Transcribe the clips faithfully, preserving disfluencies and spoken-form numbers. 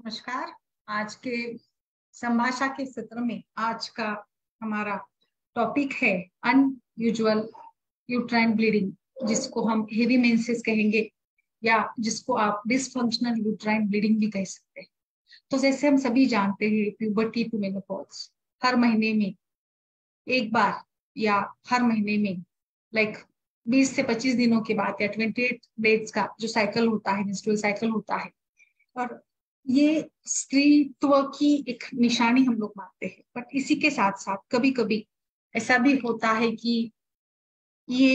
नमस्कार। आज के संभाषा के सत्र में आज का हमारा टॉपिक है अनयूजुअल यूट्राइन ब्लीडिंग, जिसको हम हेवी मेंसेस कहेंगे या जिसको आप डिसफंक्शनल यूट्राइन ब्लीडिंग भी कह सकते हैं। तो जैसे हम सभी जानते हैं, प्यूबर्टी टू मेनोपॉज हर महीने में एक बार या हर महीने में लाइक बीस से पच्चीस दिनों के बाद या अट्ठाईस डेज का जो साइकिल होता है, मेंस्ट्रुअल साइकिल होता है। और ये स्त्रीत्व की एक निशानी हम लोग मानते हैं। बट इसी के साथ साथ कभी कभी ऐसा भी होता है कि ये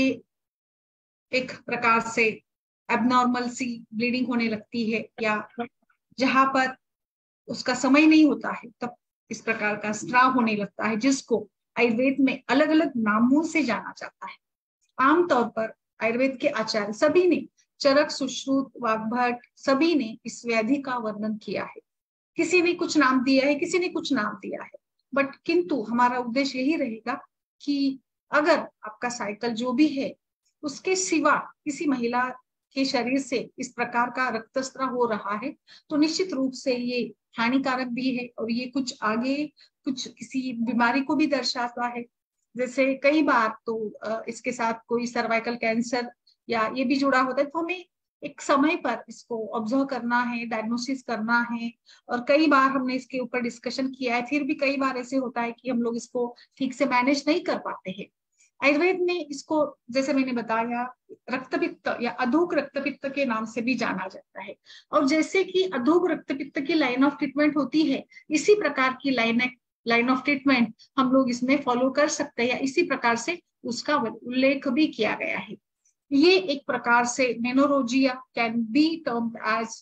एक प्रकार से एबनॉर्मल सी ब्लीडिंग होने लगती है, या जहां पर उसका समय नहीं होता है तब इस प्रकार का स्त्राव होने लगता है, जिसको आयुर्वेद में अलग अलग नामों से जाना जाता है। आमतौर पर आयुर्वेद के आचार्य सभी ने, चरक, सुश्रुत, वाग्भट, सभी ने इस व्याधि का वर्णन किया है। किसी ने कुछ नाम दिया है, किसी ने कुछ नाम दिया है। बट किंतु हमारा उद्देश्य यही रहेगा कि अगर आपका साइकिल जो भी है उसके सिवा किसी महिला के शरीर से इस प्रकार का रक्तस्राव हो रहा है, तो निश्चित रूप से ये हानिकारक भी है और ये कुछ आगे कुछ किसी बीमारी को भी दर्शाता है। जैसे कई बार तो इसके साथ कोई सर्वाइकल कैंसर या ये भी जुड़ा होता है, तो हमें एक समय पर इसको ऑब्जर्व करना है, डायग्नोसिस करना है। और कई बार हमने इसके ऊपर डिस्कशन किया है, फिर भी कई बार ऐसे होता है कि हम लोग इसको ठीक से मैनेज नहीं कर पाते हैं। आयुर्वेद में इसको, जैसे मैंने बताया, रक्तपित्त या अधोक रक्तपित्त के नाम से भी जाना जाता है। और जैसे कि अधोक रक्तपित्त की लाइन ऑफ ट्रीटमेंट होती है, इसी प्रकार की लाइन लाइन ऑफ ट्रीटमेंट हम लोग इसमें फॉलो कर सकते हैं, या इसी प्रकार से उसका उल्लेख भी किया गया है। ये एक प्रकार से menorrhagia can be termed as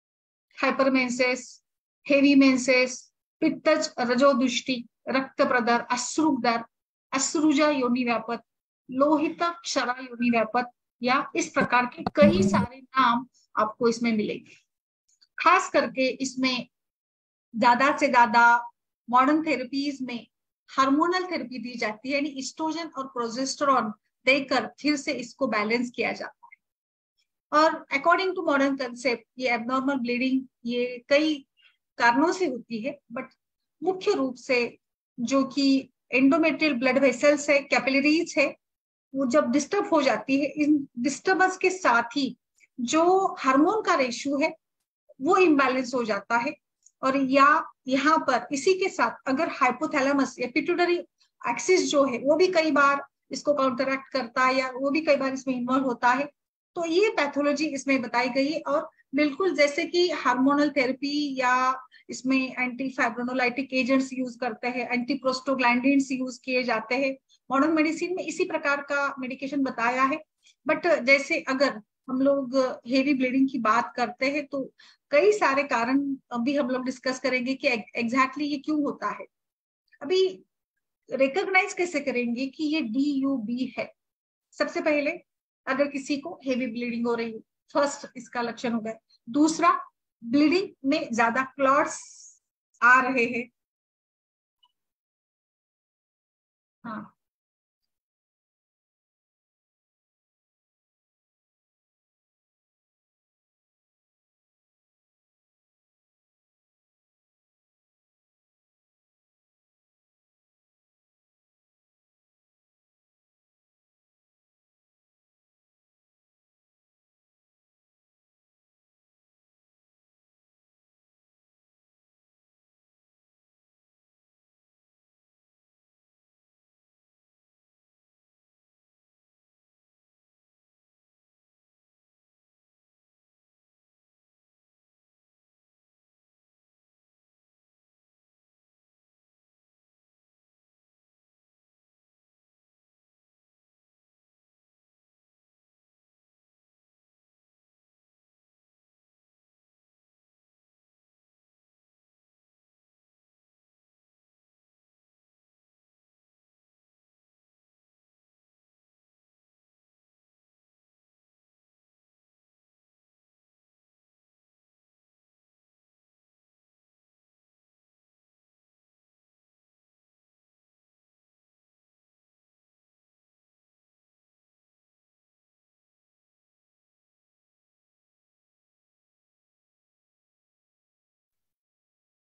hypermenses, heavy menses, पित्तज रजोदुष्टि, रक्त प्रदर, अश्रुदर, अश्रुजा योनि व्यापत, लोहित क्षरा योनि व्यापत, या इस प्रकार के कई सारे नाम आपको इसमें मिलेंगे। खास करके इसमें ज्यादा से ज्यादा मॉडर्न थेरेपीज में हार्मोनल थेरेपी दी जाती है, यानी इस्ट्रोजन और प्रोजेस्टेरॉन देकर फिर से इसको बैलेंस किया जाता है। और अकॉर्डिंग टू मॉडर्न कंसेप्ट ये एबनॉर्मल ब्लीडिंग ये कई कारणों से होती है, बट मुख्य रूप से जो कि एंडोमेट्रियल ब्लड वेसल्स है, कैपिलरीज है, वो जब डिस्टर्ब हो जाती है, इन डिस्टर्बेंस के साथ ही जो हार्मोन का रेशियो है वो इम्बैलेंस हो जाता है। और या यहाँ पर इसी के साथ अगर हाइपोथैलेमस या पिट्यूटरी एक्सिस जो है वो भी कई बार इसको काउंटरैक्ट करता है, या वो भी कई बार इसमें इन्वॉल्व होता है, तो ये पैथोलॉजी इसमें बताई गई है। और बिल्कुल जैसे कि हार्मोनल थेरेपी या इसमें एंटी फाइब्रोनोलाइटिक एजेंट्स यूज करते हैं, एंटी प्रोस्टोग्लैंडिन्स यूज किए जाते हैं, मॉडर्न मेडिसिन में इसी प्रकार का मेडिकेशन बताया है। बट जैसे अगर हम लोग हेवी ब्लीडिंग की बात करते हैं तो कई सारे कारण अभी हम लोग डिस्कस करेंगे कि एग्जैक्टली exactly ये क्यों होता है। अभी रिकॉग्नाइज कैसे करेंगे कि ये डी यू बी है। सबसे पहले अगर किसी को हेवी ब्लीडिंग हो रही है, फर्स्ट इसका लक्षण हो गया। दूसरा, ब्लीडिंग में ज्यादा क्लॉट्स आ रहे हैं। हाँ,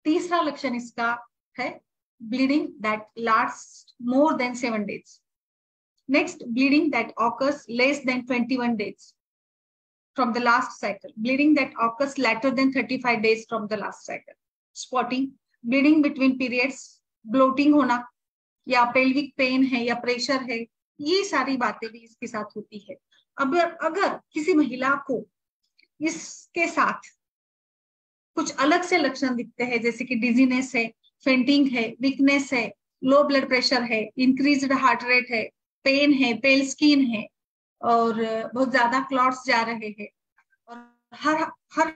तीसरा लक्षण इसका है bleeding that last more than seven days. Next, bleeding that occurs less than twenty one days from the last cycle, bleeding that occurs later than thirty-five days from the last cycle, spotting, bleeding between periods, bloating होना, या pelvic pain है या pressure है, ये सारी बातें भी इसके साथ होती है। अब अगर किसी महिला को इसके साथ कुछ अलग से लक्षण दिखते हैं, जैसे कि डिजीनेस है, फेंटिंग है, वीकनेस है, लो ब्लड प्रेशर है, इंक्रीज्ड हार्ट रेट है, पेन है, पेल स्किन है, और बहुत ज्यादा क्लॉट्स जा रहे हैं, और हर हर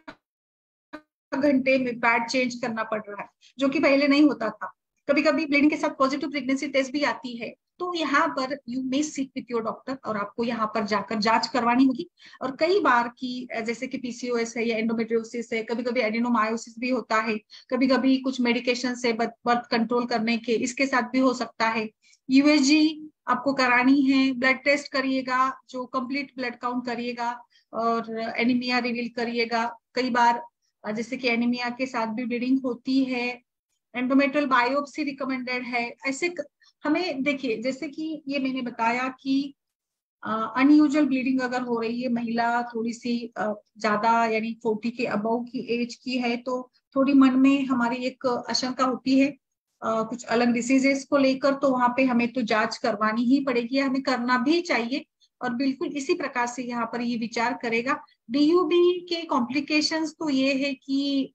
घंटे में पैड चेंज करना पड़ रहा है, जो कि पहले नहीं होता था। कभी कभी ब्लीडिंग के साथ पॉजिटिव प्रेगनेंसी टेस्ट भी आती है, तो यहाँ पर you may seek with your doctor, और आपको यहाँ पर जाकर जांच करवानी होगी। और कई बार की जैसे कि पीसीओएस है या एंडोमेट्रियोसिस है, कभी कभी एडिनोमायोसिस भी होता है, कभी कभी कुछ मेडिकेशन से बर्थ कंट्रोल करने के, इसके साथ भी हो सकता है। यूएसजी आपको करानी है, ब्लड टेस्ट करिएगा, जो कंप्लीट ब्लड काउंट करिएगा, और एनीमिया रिवील करिएगा। कई बार जैसे कि एनीमिया के साथ भी ब्लीडिंग होती है, एंडोमेट्रियल बायोप्सी रिकमेंडेड है। ऐसे हमें देखिए, जैसे कि ये मैंने बताया कि अनयूजुअल ब्लीडिंग अगर हो रही है, महिला थोड़ी सी ज्यादा यानी फोर्टी के अबव की एज की है, तो थोड़ी मन में हमारी एक आशंका होती है Uh, कुछ अलग डिसीजेस को लेकर, तो वहां पे हमें तो जांच करवानी ही पड़ेगी, हमें करना भी चाहिए। और बिल्कुल इसी प्रकार से यहाँ पर ये विचार करेगा। डीयूबी के कॉम्प्लिकेशंस तो ये है कि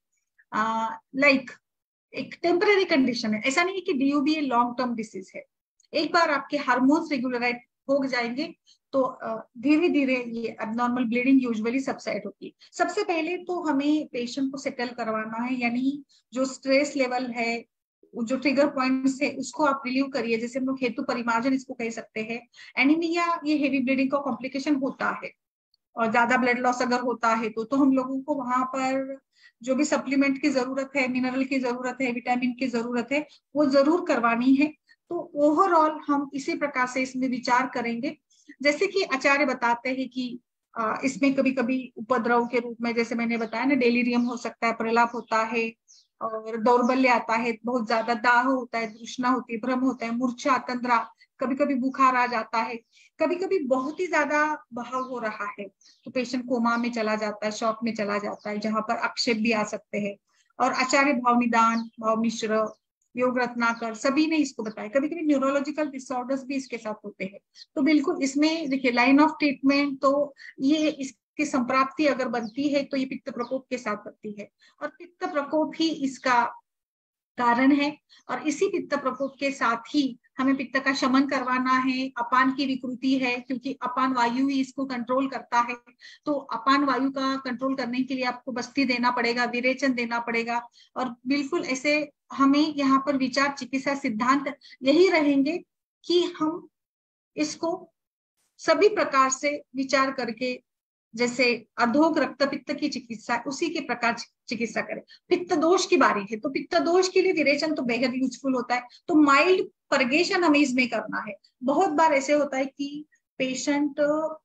लाइक एक टेम्पररी कंडीशन है, ऐसा नहीं है कि डीयूबी लॉन्ग टर्म डिसीज है। एक बार आपके हार्मोन्स रेगुलराइज हो जाएंगे तो धीरे धीरे ये एबनॉर्मल ब्लीडिंग यूजुअली सबसाइड होती है। सबसे पहले तो हमें पेशेंट को सेटल करवाना है, यानी जो स्ट्रेस लेवल है, जो ट्रिगर पॉइंट्स है, उसको आप रिलीव करिए, जैसे हम लोग हेतु परिमार्जन इसको कह सकते हैं। एनीमिया ये हेवी ब्लीडिंग का कॉम्प्लिकेशन होता है, और ज्यादा ब्लड लॉस अगर होता है तो तो हम लोगों को वहां पर जो भी सप्लीमेंट की जरूरत है, मिनरल की जरूरत है, विटामिन की जरूरत है, वो जरूर करवानी है। तो ओवरऑल हम इसी प्रकार से इसमें विचार करेंगे। जैसे कि आचार्य बताते हैं कि इसमें कभी कभी उपद्रव के रूप में, जैसे मैंने बताया ना, डेलीरियम हो सकता है, प्रलाप होता है, और दौर्बल्य आता है, बहुत ज्यादा दाह होता है, तृष्णा होती है, भ्रम होता है, मूर्छा, तंद्रा, कभी कभी बुखार आ जाता है, कभी कभी बहुत ही ज्यादा बहाव हो रहा है तो पेशेंट कोमा में चला जाता है, शॉक में चला जाता है, जहां पर आक्षेप भी आ सकते हैं। और आचार्य भाव निदान, भाव मिश्र, योग रत्नाकर, सभी ने इसको बताया। कभी कभी न्यूरोलॉजिकल डिसऑर्डर्स भी इसके साथ होते हैं। तो बिल्कुल इसमें देखिए लाइन ऑफ ट्रीटमेंट, तो ये इसकी संप्राप्ति अगर बनती है तो ये पित्त प्रकोप के साथ बनती है, और पित्त प्रकोप ही इसका कारण है। और इसी पित्त प्रकोप के साथ ही हमें पित्त का शमन करवाना है। अपान की विकृति है, क्योंकि अपान वायु ही इसको कंट्रोल करता है, तो अपान वायु का कंट्रोल करने के लिए आपको बस्ती देना पड़ेगा, विरेचन देना पड़ेगा। और बिल्कुल ऐसे हमें यहाँ पर विचार चिकित्सा सिद्धांत यही रहेंगे कि हम इसको सभी प्रकार से विचार करके, जैसे अधोग रक्तपित्त की चिकित्सा उसी के प्रकार चिकित्सा करें। पित्त दोष की बारी है, तो पित्त दोष के लिए विरेचन तो बेहद यूजफुल होता है, तो माइल्ड परगेशन हमें इसमें करना है। बहुत बार ऐसे होता है कि पेशेंट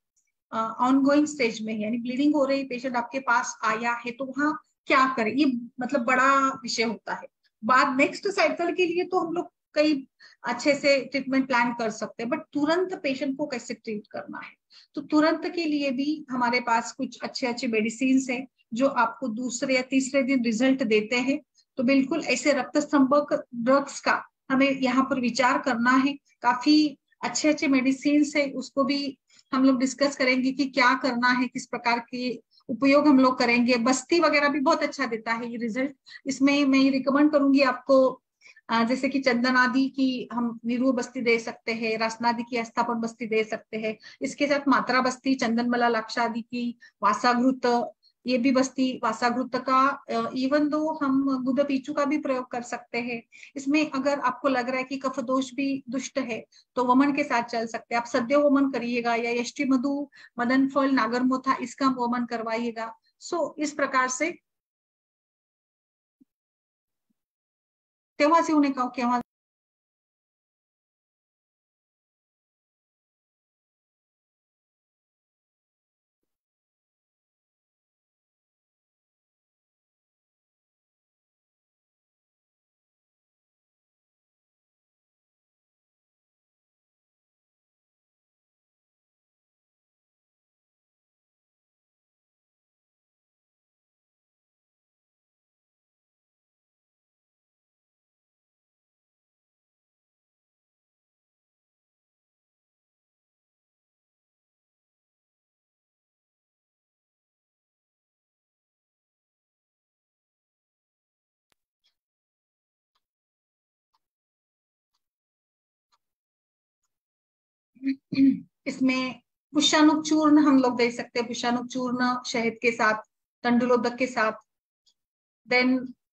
ऑनगोइंग स्टेज में, यानी ब्लीडिंग हो रही, पेशेंट आपके पास आया है, तो वहां क्या करें, ये मतलब बड़ा विषय होता है। बाद नेक्स्ट साइकिल के लिए तो हम लोग कई अच्छे से ट्रीटमेंट प्लान कर सकते हैं, बट तुरंत पेशेंट को कैसे ट्रीट करना है, तो तुरंत के लिए भी हमारे पास कुछ अच्छे अच्छे मेडिसिन हैं जो आपको दूसरे या तीसरे दिन रिजल्ट देते हैं। तो बिल्कुल ऐसे रक्त स्तंभक ड्रग्स का हमें यहाँ पर विचार करना है। काफी अच्छे अच्छे मेडिसिन है, उसको भी हम लोग डिस्कस करेंगे कि क्या करना है, किस प्रकार के उपयोग हम लोग करेंगे। बस्ती वगैरह भी बहुत अच्छा देता है ये रिजल्ट। इसमें मैं ये रिकमेंड करूंगी आपको, जैसे कि चंदन आदि की हम निरूह बस्ती दे सकते हैं, रसनादि की अस्थापन बस्ती दे सकते हैं। इसके साथ मात्रा बस्ती, चंदनमला लक्षादि की, वासाघृत, ये भी बस्ती, वासाघृत का इवन दो हम गुद पीचू का भी प्रयोग कर सकते हैं। इसमें अगर आपको लग रहा है कि कफ दोष भी दुष्ट है तो वमन के साथ चल सकते हैं। आप सद्य वमन करिएगा, या यष्टि मधु, मदन फल, नागरमोथा, इसका वमन करवाइएगा। सो इस प्रकार से तेव्हा से उन्हें कहो केव्हा इसमें पुष्पानुक चूर्ण हम लोग दे सकते हैं, पुष्पानुक चूर्ण शहद के साथ, तंडुलोदक के साथ। देन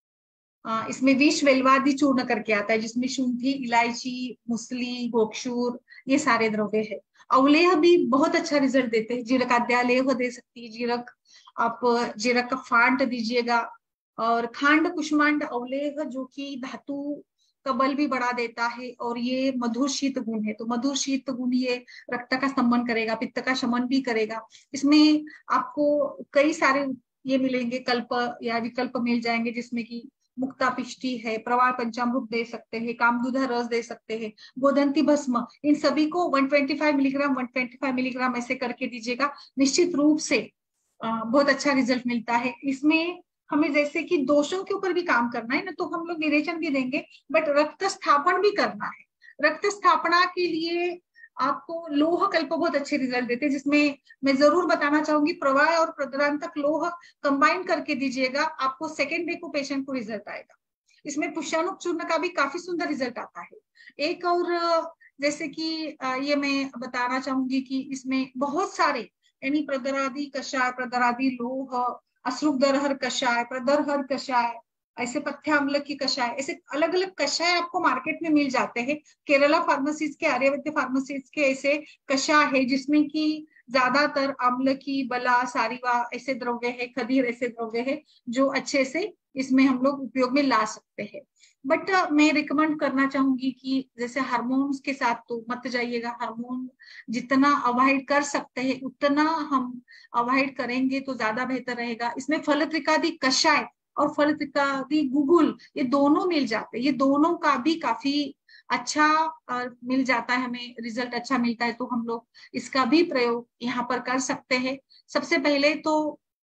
इसमें विष वेलवादी चूर्ण करके आता है, जिसमें शुंठी, इलायची, मुसली, गोक्षूर, ये सारे द्रव्य है। अवलेह भी बहुत अच्छा रिजल्ट देते हैं। जीरक आद्यालेह दे सकती है, जीरक आप जीरक का फांट दीजिएगा। और खांड कुष्मांड अवलेह जो कि धातु का बल भी बढ़ा देता है, और ये मधुर शीत गुण है। तो मधुर शीत गुण ये रक्त का शमन करेगा, पित्त का शमन भी करेगा। इसमें आपको कई सारे ये मिलेंगे, कल्प या विकल्प मिल जाएंगे, जिसमें कि मुक्ता पिष्टी है, प्रवाल पंचामृत दे सकते हैं, कामदूधा रस दे सकते हैं, गोदंती भस्म, इन सभी को एक सौ पच्चीस मिलीग्राम एक सौ पच्चीस मिलीग्राम ऐसे करके दीजिएगा। निश्चित रूप से बहुत अच्छा रिजल्ट मिलता है। इसमें हमें जैसे कि दोषों के ऊपर भी काम करना है ना, तो हम लोग विरेचन भी देंगे, बट रक्त स्थापन भी करना है। रक्त स्थापना के लिए आपको लोह कल्प बहुत अच्छे रिजल्ट देते हैं, जिसमें मैं जरूर बताना चाहूंगी प्रवाह और प्रद्रांतक लोह कंबाइन करके दीजिएगा, आपको सेकेंड डे को पेशेंट को रिजल्ट आएगा। इसमें पुष्पानुक चूर्ण का भी काफी सुंदर रिजल्ट आता है। एक और जैसे कि ये मैं बताना चाहूंगी कि इसमें बहुत सारे यानी प्रदरादि कषाय, प्रदरादि लोह, अश्रुदरहर कषाय, प्रदरहर कषाय, ऐसे पथ्याम्ल की कषाय, ऐसे अलग अलग कषाय आपको मार्केट में मिल जाते हैं। केरला फार्मेसीज के, आर्यवैद्य फार्मेसीज के ऐसे कषाय है, जिसमें कि ज्यादातर अम्ल की, बला, सारिवा ऐसे द्रव्य है, खदीर ऐसे द्रव्य है, जो अच्छे से इसमें हम लोग उपयोग में ला सकते हैं। बट uh, मैं रिकमेंड करना चाहूंगी कि जैसे हार्मोन्स के साथ तो मत जाइएगा। हार्मोन जितना अवॉइड कर सकते हैं उतना हम अवॉइड करेंगे तो ज्यादा बेहतर रहेगा। इसमें फलत्रिकादि कषाय और फलत्रिकादि गुगुल ये दोनों मिल जाते हैं, ये दोनों का भी काफी अच्छा आ, मिल जाता है, हमें रिजल्ट अच्छा मिलता है। तो हम लोग इसका भी प्रयोग यहाँ पर कर सकते हैं। सबसे पहले तो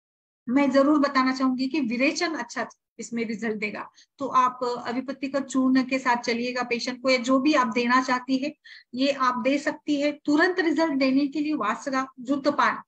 मैं जरूर बताना चाहूंगी कि विरेचन अच्छा इसमें रिजल्ट देगा। तो आप अभिपत्ति का चूर्ण के साथ चलिएगा पेशेंट को, या जो भी आप देना चाहती है ये आप दे सकती है। तुरंत रिजल्ट देने के लिए वासगा घृतपान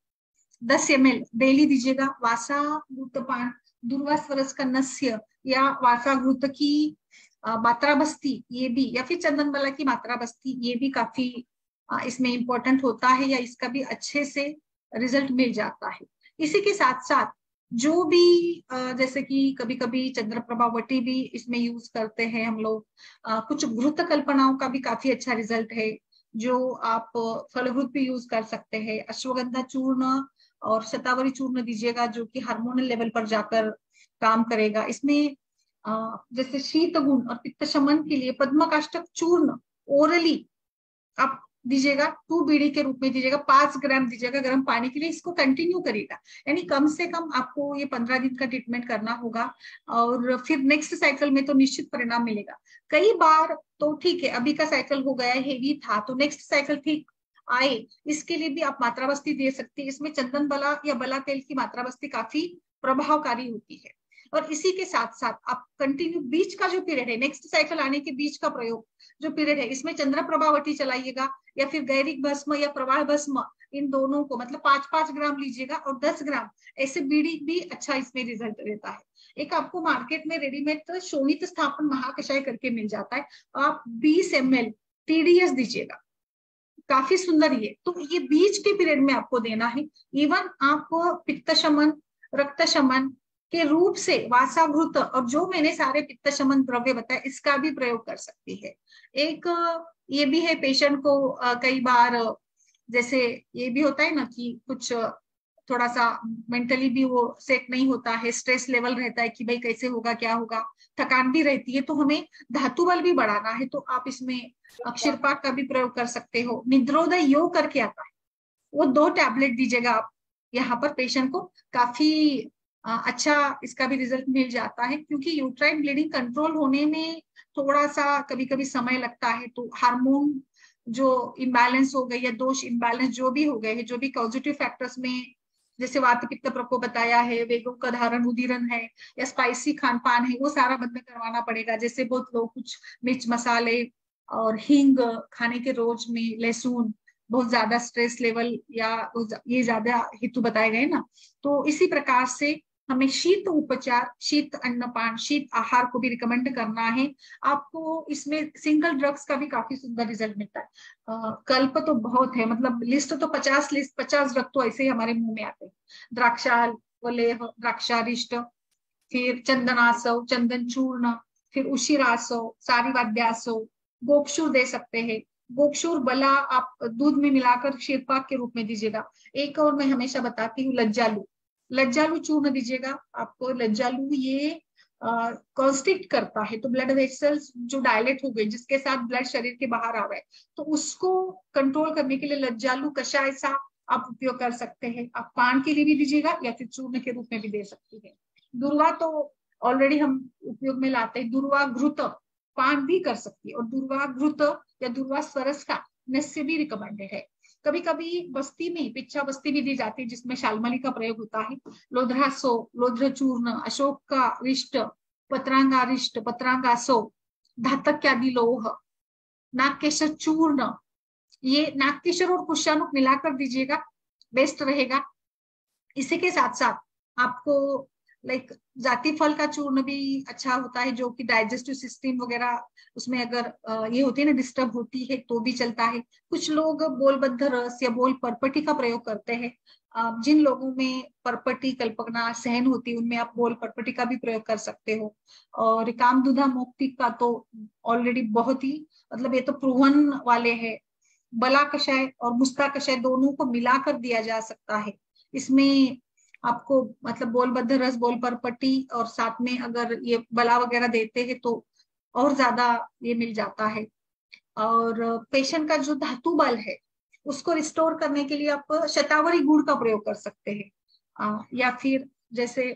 दस एम एल डेली दीजिएगा। वासा घृतपान, दुर्वास्वरस का नस्य या वासा घृत की मात्रा बस्ती ये भी, या फिर चंदन बला की मात्रा बस्ती ये भी काफी इसमें इंपॉर्टेंट होता है, या इसका भी अच्छे से रिजल्ट मिल जाता है। इसी के साथ साथ जो भी जैसे कि कभी कभी चंद्रप्रभावटी भी इसमें यूज करते हैं हम लोग। कुछ घृत कल्पनाओं का भी काफी अच्छा रिजल्ट है, जो आप फलघृत भी यूज कर सकते हैं। अश्वगंधा चूर्ण और शतावरी चूर्ण दीजिएगा, जो कि हार्मोनल लेवल पर जाकर काम करेगा। इसमें जैसे शीत गुण और पित्त शमन के लिए पद्मकाष्टक चूर्ण ओरली आप दीजिएगा, टू बीडी के रूप में दीजिएगा, पांच ग्राम दीजिएगा गर्म पानी के लिए। इसको कंटिन्यू करिएगा, यानी कम से कम आपको ये पंद्रह दिन का ट्रीटमेंट करना होगा, और फिर नेक्स्ट साइकिल में तो निश्चित परिणाम मिलेगा। कई बार तो ठीक है, अभी का साइकिल हो गया हेवी था, तो नेक्स्ट साइकिल ठीक आए इसके लिए भी आप मात्रा बस्ती दे सकती है। इसमें चंदन बला या बला तेल की मात्रा बस्ती काफी प्रभावकारी होती है। और इसी के साथ साथ आप कंटिन्यू बीच का जो पीरियड है, नेक्स्ट साइकिल आने के बीच का प्रयोग जो पीरियड है, इसमें चंद्र प्रभावटी चलाइएगा, या फिर गैरिक भस्म या प्रवाह भस्म, इन दोनों को मतलब पांच पांच ग्राम लीजिएगा, और दस ग्राम ऐसे बीड़ी भी अच्छा इसमें रिजल्ट देता है। एक आपको मार्केट में रेडीमेड शोणित स्थापन महाकषाय करके मिल जाता है, आप बीस एम एल टीडीएस दीजिएगा, काफी सुंदर ये। तो ये बीच के पीरियड में आपको देना है। इवन आप पित्त शमन, रक्त शमन के रूप से वासाघृत और जो मैंने सारे पित्त शमन द्रव्य बताए इसका भी प्रयोग कर सकती है। एक ये भी है पेशेंट को कई बार जैसे ये भी होता है ना कि कुछ थोड़ा सा मेंटली भी वो सेट नहीं होता है, स्ट्रेस लेवल रहता है कि भाई कैसे होगा क्या होगा, थकान भी रहती है, तो हमें धातु बल भी बढ़ाना है, तो आप इसमें क्षीरपाक का भी प्रयोग कर सकते हो। निद्रोदय योग करके आता है, वो दो टैबलेट दीजिएगा आप यहाँ पर पेशेंट को, काफी अच्छा इसका भी रिजल्ट मिल जाता है। क्योंकि यूट्राइन ब्लीडिंग कंट्रोल होने में थोड़ा सा कभी कभी समय लगता है, तो हार्मोन जो इम्बैलेंस हो गए या दोष इम्बैलेंस जो भी हो गए हैं, जो भी पॉजिटिव फैक्टर्स में जैसे वात पित्त प्रकोप बताया है, वेगों का धारण उदीरन है, या स्पाइसी खान पान है, वो सारा बंद करवाना पड़ेगा। जैसे बहुत लोग कुछ मिर्च मसाले और हींग खाने के रोज में, लहसुन, बहुत ज्यादा स्ट्रेस लेवल या ये ज्यादा हेतु बताए गए ना, तो इसी प्रकार से हमें शीत उपचार, शीत अन्नपान, शीत आहार को भी रिकमेंड करना है। आपको इसमें सिंगल ड्रग्स का भी काफी सुंदर रिजल्ट मिलता है। अ, कल्प तो बहुत है, मतलब लिस्ट तो पचास लिस्ट पचास ड्रग तो ऐसे ही हमारे मुंह में आते हैं। द्राक्षाल वलेह, द्राक्षारिष्ट, फिर चंदनासव, चंदन चूर्ण, फिर उशिरासव, सारीवाद्यासव, गोक्षुर दे सकते हैं। गोक्षुर बला आप दूध में मिलाकर शीरपाक के रूप में दीजिएगा। एक और मैं हमेशा बताती हूँ, लज्जालू, लज्जालू चूर्ण दीजिएगा आपको। लज्जालू ये कॉन्स्ट्रिक्ट करता है, तो ब्लड वेसल्स जो डायलेट हो गए, जिसके साथ ब्लड शरीर के बाहर आ रहा है, तो उसको कंट्रोल करने के लिए लज्जालू कषाय सा आप उपयोग कर सकते हैं। आप पान के लिए भी दीजिएगा या फिर चूर्ण के रूप में भी दे सकती है। दुर्वा तो ऑलरेडी हम उपयोग में लाते हैं। दुर्वा घृत पान भी कर सकती है, और दुर्वा घृत या दुर्वा सरस का नस्य भी रिकमेंडेड है। कभी कभी बस्ती में पिच्छा बस्ती भी दी जाती है, जिसमें शालमली का प्रयोग होता है। लोध्रासो, लोध्र चूर्ण, अशोक का रिष्ट, पत्रांगारिष्ट, पत्रांगासो, धातक आदि लोह, नागकेशर चूर्ण, ये नागकेशर और कुशानुक मिलाकर दीजिएगा, बेस्ट रहेगा। इसी के साथ साथ आपको लाइक जाति फल का चूर्ण भी अच्छा होता है, जो कि डाइजेस्टिव सिस्टम वगैरह उसमें अगर ये होती है ना, डिस्टर्ब होती है, तो भी चलता है। कुछ लोग बोलबद्ध रस या बोल परपटी का प्रयोग करते हैं। जिन लोगों में परपटी कल्पना सहन होती है, उनमें आप बोल परपटी का भी प्रयोग कर सकते हो। और कामदुधा मुक्ति का तो ऑलरेडी बहुत ही, मतलब ये तो प्रूवन वाले है। बला कषाय और मुस्ता कषाय दोनों को मिलाकर दिया जा सकता है। इसमें आपको मतलब बोलबद्ध रस, बोल परपटी, और साथ में अगर ये बला वगैरह देते हैं तो और ज्यादा ये मिल जाता है। और पेशेंट का जो धातु बल है उसको रिस्टोर करने के लिए आप शतावरी गुड़ का प्रयोग कर सकते हैं। आ, या फिर जैसे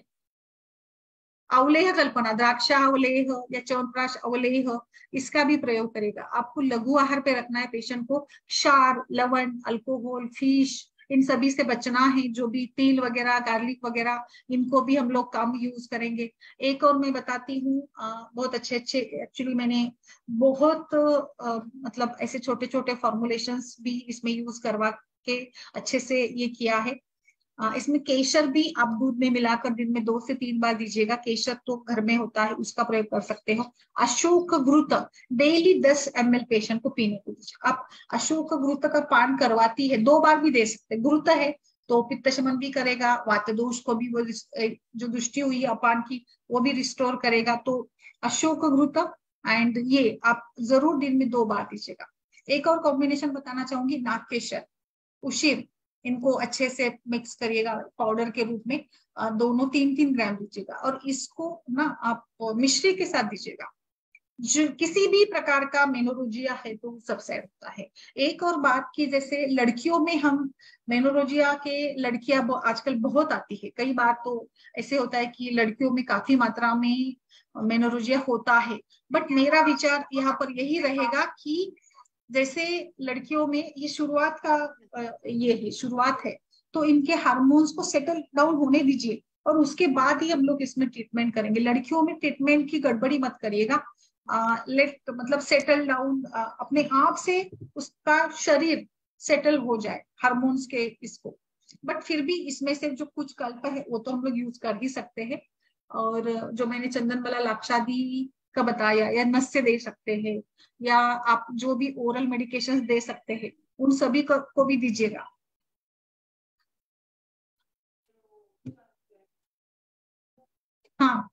अवलेह कल्पना, द्राक्षा अवलेह या च्यवनप्राश अवलेह, इसका भी प्रयोग करेगा। आपको लघु आहार पे रखना है पेशेंट को। क्षार, लवण, अल्कोहल, फिश, इन सभी से बचना है। जो भी तिल वगैरह, गार्लिक वगैरह, इनको भी हम लोग कम यूज करेंगे। एक और मैं बताती हूँ, बहुत अच्छे अच्छे एक्चुअली मैंने बहुत आ, मतलब ऐसे छोटे छोटे फॉर्मुलेशंस भी इसमें यूज करवा के अच्छे से ये किया है। आ, इसमें केसर भी आप दूध में मिलाकर दिन में दो से तीन बार दीजिएगा। केसर तो घर में होता है, उसका प्रयोग कर सकते हो। अशोक घृत डेली दस एम एल पेशेंट को पीने को दीजिए। आप अशोक घृत का पान करवाती है, दो बार भी दे सकते हैं। घृत है तो पित्त शमन भी करेगा, वात दोष को भी, वो जो दृष्टि हुई है अपान की, वो भी रिस्टोर करेगा। तो अशोक घृत एंड ये आप जरूर दिन में दो बार दीजिएगा। एक और कॉम्बिनेशन बताना चाहूंगी, नागकेशर, उशिर, इनको अच्छे से मिक्स करिएगा पाउडर के रूप में। दोनों तीन तीन ग्राम दीजिएगा, और इसको ना आप मिश्री के साथ दीजिएगा। जो किसी भी प्रकार का मेनोरोजिया है तो सब सेट होता है। एक और बात की, जैसे लड़कियों में हम मेनोरोजिया के लड़कियां आजकल बहुत आती है। कई बार तो ऐसे होता है कि लड़कियों में काफी मात्रा में मेनोरोजिया होता है। बट मेरा विचार यहाँ पर यही रहेगा कि जैसे लड़कियों में ये शुरुआत का ये है, शुरुआत है, तो इनके हार्मोन्स को सेटल डाउन होने दीजिए, और उसके बाद ही हम लोग इसमें ट्रीटमेंट करेंगे। लड़कियों में ट्रीटमेंट की गड़बड़ी मत करिएगा। लेट मतलब सेटल डाउन, अपने आप से उसका शरीर सेटल हो जाए हार्मोन्स के इसको। बट फिर भी इसमें से जो कुछ कल्प है वो तो हम लोग यूज कर ही सकते हैं। और जो मैंने चंदन वाला लाक्षादी का बताया, या नस्य दे सकते हैं, या आप जो भी ओरल मेडिकेशन दे सकते हैं, उन सभी को, को भी दीजिएगा। हाँ,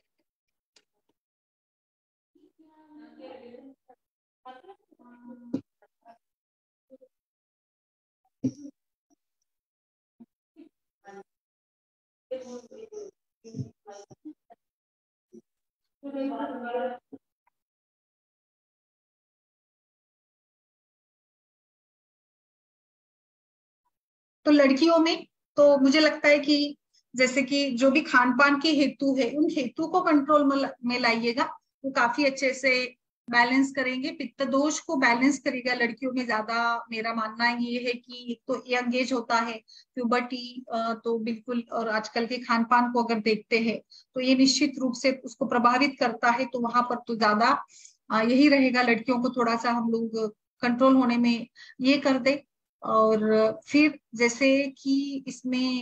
तो लड़कियों में तो मुझे लगता है कि जैसे कि जो भी खान पान के हेतु है, उन हेतु को कंट्रोल में लाइएगा, वो काफी अच्छे से बैलेंस करेंगे। पित्त दोष को बैलेंस करेगा लड़कियों में ज्यादा। मेरा मानना ये है कि एक तो यंग एज होता है, प्यूबर्टी, तो बिल्कुल, और आजकल के खान पान को अगर देखते हैं तो ये निश्चित रूप से उसको प्रभावित करता है। तो वहां पर तो ज्यादा यही रहेगा, लड़कियों को थोड़ा सा हम लोग कंट्रोल होने में ये कर दे। और फिर जैसे कि इसमें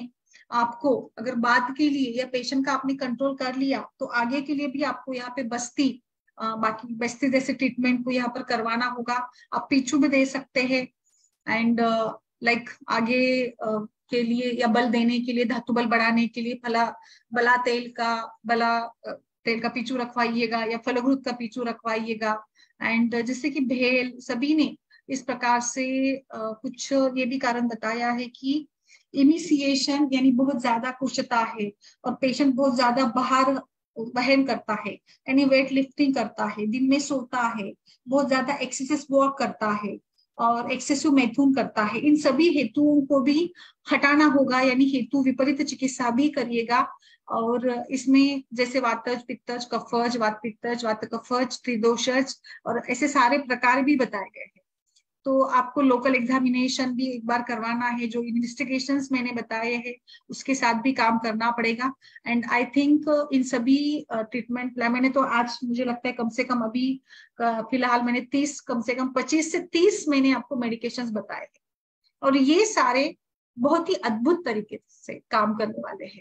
आपको अगर बाद के लिए या पेशेंट का आपने कंट्रोल कर लिया तो आगे के लिए भी आपको यहाँ पे बस्ती आ, बाकी बस्ती जैसे ट्रीटमेंट को यहाँ पर करवाना होगा। आप पीछू भी दे सकते हैं एंड लाइक आगे uh, के लिए या बल देने के लिए, धातु बल बढ़ाने के लिए फला बला तेल का बला uh, तेल का पीछू रखवाइएगा या फलघृत का पीछू रखवाइएगा। एंड uh, जैसे कि भेल सभी ने इस प्रकार से uh, कुछ ये भी कारण बताया है कि इनिशिएशन यानी बहुत ज्यादा कुशता है और पेशेंट बहुत ज्यादा बाहर वहन करता है, यानी वेट लिफ्टिंग करता है, दिन में सोता है, बहुत ज्यादा एक्सेसिव वॉक करता है और एक्सेसिव मैथुन करता है। इन सभी हेतुओं को भी हटाना होगा, यानी हेतु विपरीत चिकित्सा भी करिएगा। और इसमें जैसे वातज, पित्तज, कफज, वात पित्तज, वात कफज, त्रिदोषज और ऐसे सारे प्रकार भी बताए गए हैं। तो आपको लोकल एग्जामिनेशन भी एक बार करवाना है, जो इन्वेस्टिगेशंस मैंने बताए हैं उसके साथ भी काम करना पड़ेगा। एंड आई थिंक इन सभी ट्रीटमेंट मैंने तो आज मुझे लगता है कम से कम अभी फिलहाल मैंने तीस कम से कम पच्चीस से तीस मैंने आपको मेडिकेशंस बताए थे और ये सारे बहुत ही अद्भुत तरीके से काम करने वाले हैं।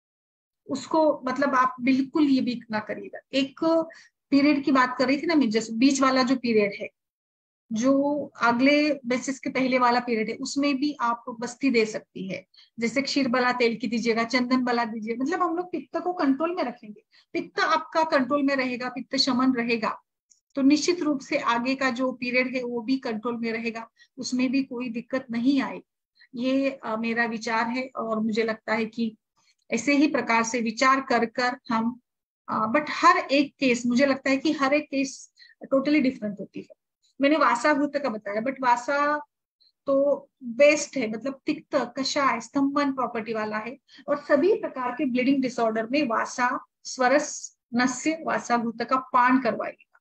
उसको मतलब आप बिल्कुल ये भी ना करिएगा। एक पीरियड की बात कर रही थी ना मैं, जैसे बीच वाला जो पीरियड है, जो अगले बेसिस के पहले वाला पीरियड है, उसमें भी आप बस्ती दे सकती है। जैसे क्षीर बला तेल की दीजिएगा, चंदन बला दीजिए, मतलब हम लोग पित्त को कंट्रोल में रखेंगे। पित्त आपका कंट्रोल में रहेगा, पित्त शमन रहेगा, तो निश्चित रूप से आगे का जो पीरियड है वो भी कंट्रोल में रहेगा, उसमें भी कोई दिक्कत नहीं आएगी। ये आ, मेरा विचार है और मुझे लगता है कि ऐसे ही प्रकार से विचार कर कर हम बट हर एक केस मुझे लगता है कि हर एक केस टोटली डिफरेंट होती है। मैंने वासा भूत का बताया, बट वासा तो बेस्ट है, मतलब तिक्त, कषाय, स्तंभन प्रॉपर्टी वाला है और सभी प्रकार के ब्लीडिंग डिसऑर्डर में वासा स्वरस नस्य वासा भूत का पान करवाइएगा।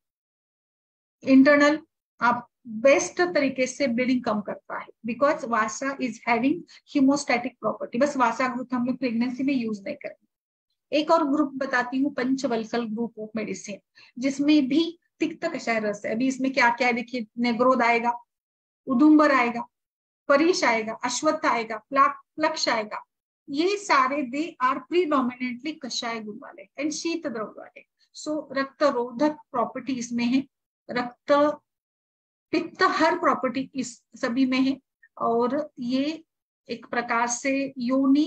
इंटरनल आप बेस्ट तरीके से ब्लीडिंग कम करता है, because vasa is having hemostatic property. बस वासा ग्रुप हम लोग प्रेगनेंसी में यूज नहीं करेंगे। एक और ग्रुप बताती हूँ, पंचवल्कल ग्रुप ऑफ मेडिसिन, जिसमें भी तिक्त कषाय रस है। अभी इसमें क्या क्या है देखिए, नेग्रोद आएगा, उदुम्बर आएगा, परिश आएगा, अश्वत्थ आएगा, प्लक्ष आएगा। ये सारे दे आर प्रीडोमिनेंटली कषाय गुण वाले एंड शीत द्रव्य वाले। सो रक्त रोधक प्रॉपर्टी इसमें है, रक्त पित्त हर प्रॉपर्टी इस सभी में है और ये एक प्रकार से योनि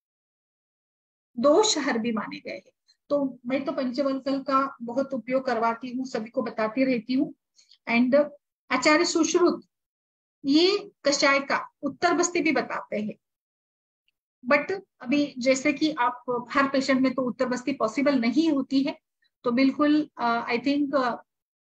दोष हर भी माने गए हैं। तो मैं तो पंचवल्कल का बहुत उपयोग करवाती हूँ, सभी को बताती रहती हूँ। एंड आचार्य सुश्रुत ये कषाय का उत्तर बस्ती भी बताते हैं, बट अभी जैसे कि आप हर पेशेंट में तो उत्तर बस्ती पॉसिबल नहीं होती है, तो बिल्कुल आई uh, थिंक uh,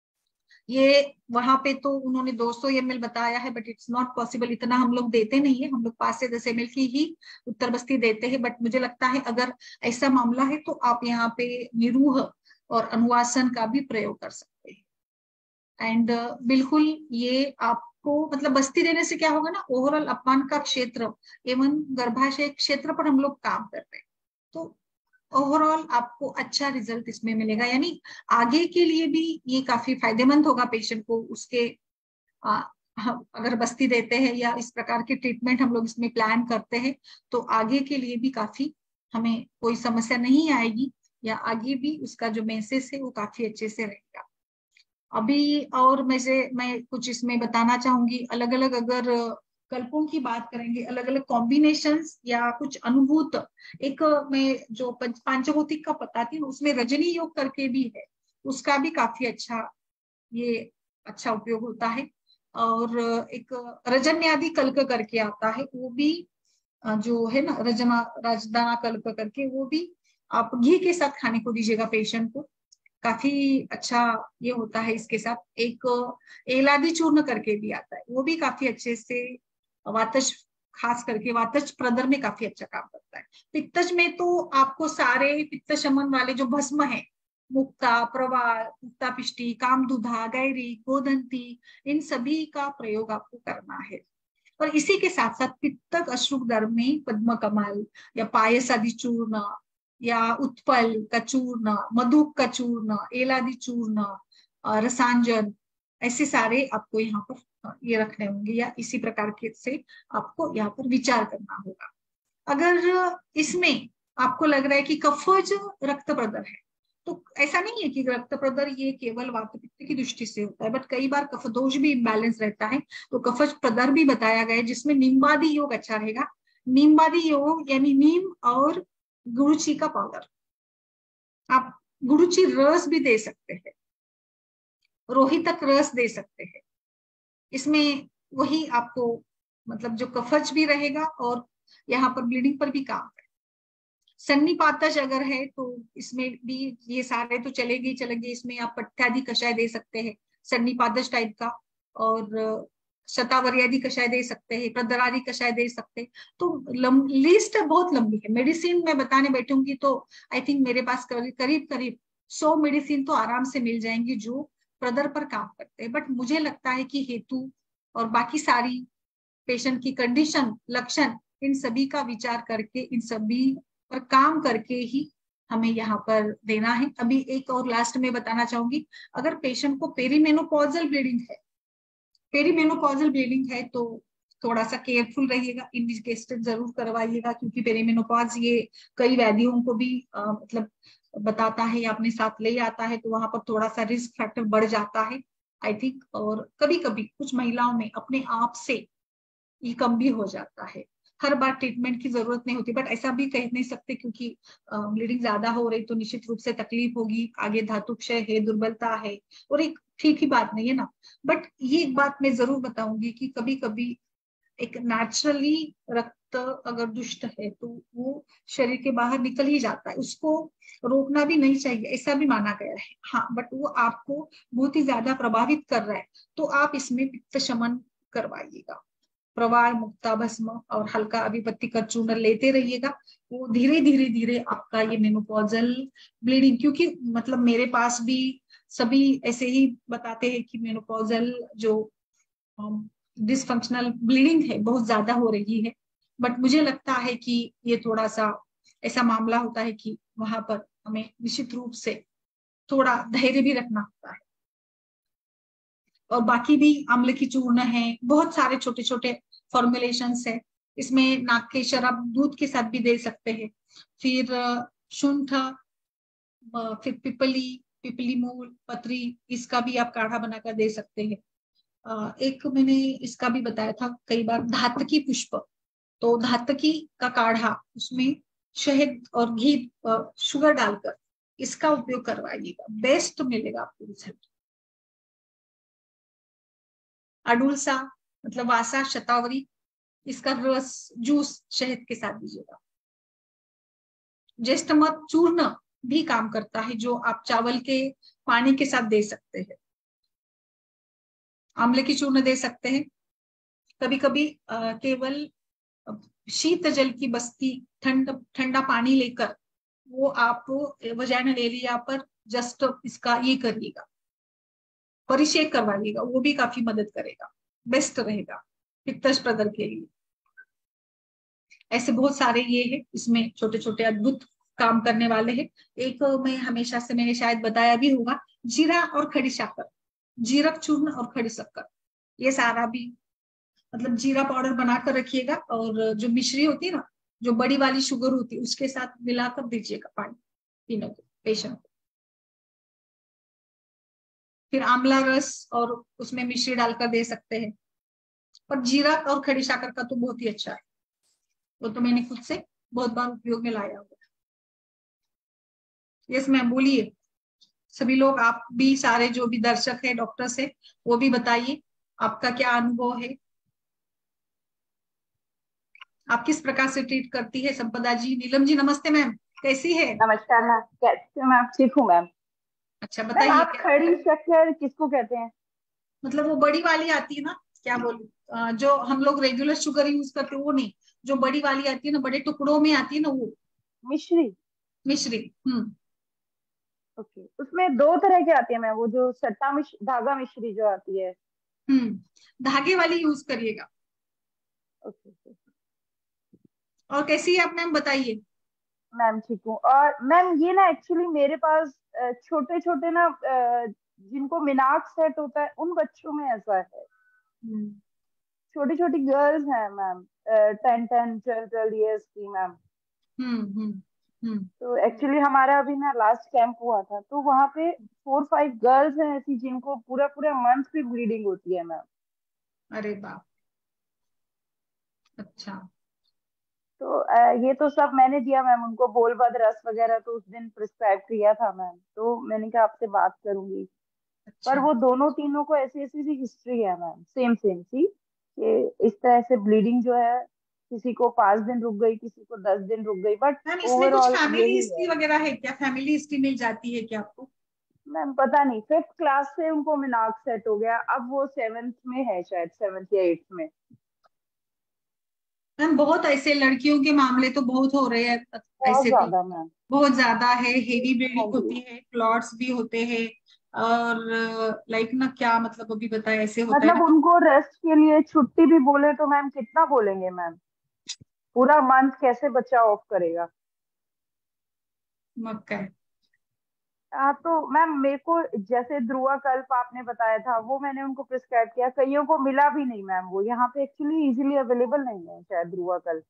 ये वहां पे तो उन्होंने दो सौ एम एल बताया है, बट इट्स नॉट पॉसिबल, इतना हम लोग देते नहीं है। हम लोग पांच से दस एम एल की ही उत्तर बस्ती देते हैं। बट मुझे लगता है अगर ऐसा मामला है तो आप यहाँ पे निरूह और अनुवासन का भी प्रयोग कर सकते हैं। एंड uh, बिल्कुल ये आपको मतलब बस्ती देने से क्या होगा ना, ओवरऑल अपमान का क्षेत्र एवं गर्भाशय क्षेत्र पर हम लोग काम कर रहे हैं, तो ओवरऑल आपको अच्छा रिजल्ट इसमें मिलेगा। यानी आगे के लिए भी ये काफी फायदेमंद होगा पेशेंट को। उसके आ, हम अगर बस्ती देते हैं या इस प्रकार की ट्रीटमेंट हम लोग इसमें प्लान करते हैं तो आगे के लिए भी काफी हमें कोई समस्या नहीं आएगी, या आगे भी उसका जो मेंसेस है वो काफी अच्छे से रहेगा। अभी और मैं से मैं कुछ इसमें बताना चाहूंगी, अलग अलग अगर कल्पों की बात करेंगे, अलग अलग कॉम्बिनेशंस या कुछ अनुभूत, एक मैं जो पांचभौतिक का बताती हूँ उसमें रजनी योग करके भी है, उसका भी काफी अच्छा ये अच्छा उपयोग होता है। और एक रजन्यादि कल्प करके आता है, वो भी जो है ना रजना राजदाना कल्प करके, वो भी आप घी के साथ खाने को दीजिएगा पेशेंट को, काफी अच्छा ये होता है। इसके साथ एक एलादी चूर्ण करके भी आता है, वो भी काफी अच्छे से वातज, खास करके वातज प्रदर में काफी अच्छा काम करता है। पित्तज में तो आपको सारे पित्त शमन वाले जो भस्म है, मुक्ता, प्रवाल, मुक्ता पिष्टी, कामदुधा, गैरी, गोदंती, इन सभी का प्रयोग आपको करना है। और इसी के साथ साथ पित्तक अश्रुक दर्भ में पद्म कमल या पायस आदि चूर्ण या उत्पल का चूर्ण, मधुक का चूर्ण, एलादि चूर्ण, रसांजन, ऐसे सारे आपको यहाँ पर ये रखने होंगे या इसी प्रकार के से आपको यहाँ पर विचार करना होगा। अगर इसमें आपको लग रहा है कि कफज रक्त प्रदर है, तो ऐसा नहीं है कि रक्त प्रदर ये केवल वात पित्त की दृष्टि से होता है, बट कई बार कफदोष भी इम्बैलेंस रहता है, तो कफज प्रदर भी बताया गया है, जिसमें नीमबादी योग अच्छा रहेगा। नीमबादी योग यानी नीम और गुरुची का पाउडर, आप गुरुची रस भी दे सकते हैं, रोहितक रस दे सकते हैं। इसमें वही आपको मतलब जो कफज भी रहेगा और यहाँ पर ब्लीडिंग पर भी काम है। सन्निपातज अगर है तो इसमें भी ये सारे तो चलेंगे ही चलेंगे, इसमें आप पथ्यादि कषाय दे सकते हैं सन्निपातज टाइप का, और शतावर्यादि कषाय दे सकते हैं, प्रदरादि कषाय दे सकते हैं। तो लिस्ट बहुत लंबी है, मेडिसिन में बताने बैठूंगी तो आई थिंक मेरे पास करीब करीब सौ मेडिसिन तो आराम से मिल जाएंगी जो प्रदर पर काम करते हैं। बट मुझे लगता है कि हेतु और बाकी सारी पेशेंट की कंडीशन, लक्षण, इन सभी का विचार करके, इन सभी पर काम करके ही हमें यहाँ पर देना है। अभी एक और लास्ट में बताना चाहूंगी, अगर पेशेंट को पेरीमेनोपॉजल ब्लीडिंग है, पेरीमेनोपॉजल ब्लीडिंग है तो थोड़ा सा केयरफुल रहिएगा, इन्वेस्टिगेशन जरूर करवाइएगा, क्योंकि पेरीमेनोपॉज ये कई व्याधियों को भी आ, मतलब बताता है या अपने साथ ले आता है, तो वहां पर थोड़ा सा रिस्क फैक्टर बढ़ जाता है आई थिंक। और कभी कभी कुछ महिलाओं में अपने आप से ये कम भी हो जाता है, हर बार ट्रीटमेंट की जरूरत नहीं होती, बट ऐसा भी कह नहीं सकते क्योंकि ब्लीडिंग ज्यादा हो रही तो निश्चित रूप से तकलीफ होगी, आगे धातु क्षय है, दुर्बलता है, और एक ठीक ही बात नहीं है ना। बट ये एक बात मैं जरूर बताऊंगी कि कभी कभी एक नेचुरली रक्त अगर दुष्ट है तो वो शरीर के बाहर निकल ही जाता है, उसको रोकना भी नहीं चाहिए ऐसा भी माना गया है। हाँ, बट वो आपको बहुत ही ज्यादा प्रभावित कर रहा है तो आप इसमें पित्त शमन करवाइएगा, प्रवाल मुक्ता भस्म और हल्का अभिपत्ति का चूर्ण लेते रहिएगा। वो धीरे धीरे धीरे आपका ये मेनोपॉजल ब्लीडिंग, क्योंकि मतलब मेरे पास भी सभी ऐसे ही बताते हैं कि मेनोपॉजल जो डिसफंक्शनल ब्लीडिंग है बहुत ज्यादा हो रही है, बट मुझे लगता है कि ये थोड़ा सा ऐसा मामला होता है कि वहां पर हमें निश्चित रूप से थोड़ा धैर्य भी रखना होता है। और बाकी भी आम्ल की चूर्ण है, बहुत सारे छोटे छोटे फॉर्मुलेशंस है, इसमें नागकेशर आप दूध के साथ भी दे सकते हैं, फिर शुंठ, फिर पिपली, पिपली मूल पत्री, इसका भी आप काढ़ा बनाकर दे सकते हैं। एक मैंने इसका भी बताया था कई बार, धातकी पुष्प, तो धातकी का काढ़ा, उसमें शहद और घी शुगर डालकर इसका उपयोग करवाइएगा, बेस्ट मिलेगा आपको रिजल्ट। अडुलसा मतलब वासा शतावरी, इसका रस जूस शहद के साथ दीजिएगा। ज्येष्ठमध चूर्ण भी काम करता है जो आप चावल के पानी के साथ दे सकते हैं। आंवले की चूर्ण दे सकते हैं। कभी कभी केवल शीत जल की बस्ती, ठंड ठंडा पानी लेकर वो आप वजाइनल एरिया पर जस्ट इसका ये करिएगा, परिषेक करवाइएगा, वो भी काफी मदद करेगा, बेस्ट रहेगा पित्तश प्रदर के लिए। ऐसे बहुत सारे ये है, इसमें छोटे छोटे अद्भुत काम करने वाले हैं। एक मैं हमेशा से मैंने शायद बताया भी होगा, जीरा और खड़ी शक्कर, जीरक चूर्ण और खड़ी शक्कर, ये सारा भी मतलब जीरा पाउडर बनाकर रखिएगा, और जो मिश्री होती है ना, जो बड़ी वाली शुगर होती है, उसके साथ मिलाकर दीजिएगा पानी पीने को पेशेंट को। फिर आंवला रस और उसमें मिश्री डालकर दे सकते हैं। और जीरा और खड़ी शक्कर का तो बहुत ही अच्छा है, वो तो मैंने खुद से बहुत बार उपयोग में लाया हुआ। यस मैम, बोलिए सभी लोग, आप भी सारे जो भी दर्शक है, डॉक्टर्स है, वो भी बताइए आपका क्या अनुभव है, आप किस प्रकार से ट्रीट करती है। संपदा जी, नीलम जी, नमस्ते मैम, कैसी है? नमस्कार मैम, कैसे मैम? ठीक हूँ मैम। अच्छा मैम बताइए आप क्या। खड़ी शक्कर किसको कहते हैं? मतलब वो बड़ी वाली आती है ना, क्या बोलूं, जो हम लोग रेगुलर शुगर यूज करते हैं वो नहीं, जो बड़ी वाली आती है ना, बड़े टुकड़ों में आती है ना, वो मिश्री। मिश्री। हम्म। ओके, उसमें दो तरह की आती है मैम, वो जो सट्टा मिश धागा मिश्री जो आती है। हम्म, धागे वाली यूज करिएगा। ओके ओके और कैसी है आप मैम, बताइए। मैम, ठीक हूँ। और मैम ये ना एक्चुअली मेरे पास छोटे छोटे ना अ, जिनको मिनाक सेट होता है उन बच्चों में ऐसा है। हम्म। छोटी छोटी गर्ल्स हैं ma'am, ten ten twelve twelve years की मैम। हम्म हम्म हम्म तो एक्चुअली हमारा अभी ना लास्ट कैंप हुआ था, तो वहाँ पे फोर फाइव गर्ल्स हैं ऐसी जिनको पूरा पूरा मंथ भी ब्लीडिंग होती है मैम। अरे बाप, अच्छा। तो अ, ये तो सब मैंने दिया मैम उनको, बोलबद रस वगैरह तो उस दिन प्रिस्क्राइब किया था मैम, तो मैंने कहा आपसे बात करूंगी। पर अच्छा। वो दोनों तीनों को ऐसी ऐसी सी हिस्ट्री है मैम, सेम सेम सी, कि इस तरह से ब्लीडिंग जो है किसी को पांच दिन रुक गई, किसी को दस दिन रुक गई, बट मैम इसमें कुछ ओवरऑल फैमिली यही हिस्ट्री है वगैरह है क्या? फैमिली हिस्ट्री मिल जाती है क्या आपको? मैम। पता नहीं, फिफ्थ क्लास से उनको मिनाक सेट हो गया, अब वो सेवेंथ में है शायद, सेवेंथ या एट्थ में। मैम बहुत ऐसे लड़कियों के मामले तो बहुत हो रहे हैं बहुत ऐसे तो, ज्यादा मैम। बहुत ज्यादा है। हेवी हाँ ब्लीडिंग जी। होती है, क्लॉट्स भी होते हैं, और लाइक ना क्या मतलब अभी बताए, ऐसे होता है मतलब ना। उनको रेस्ट के लिए छुट्टी भी बोले तो मैम कितना बोलेंगे मैम, पूरा मंथ कैसे बच्चा ऑफ करेगा। मक्का है। हाँ तो मैम मेरे को जैसे ध्रुवा कल्प आपने बताया था, वो मैंने उनको प्रिस्क्राइब किया, कईयों को मिला भी नहीं मैम, वो यहाँ पे एक्चुअली इजीली अवेलेबल नहीं है शायद ध्रुवा कल्प।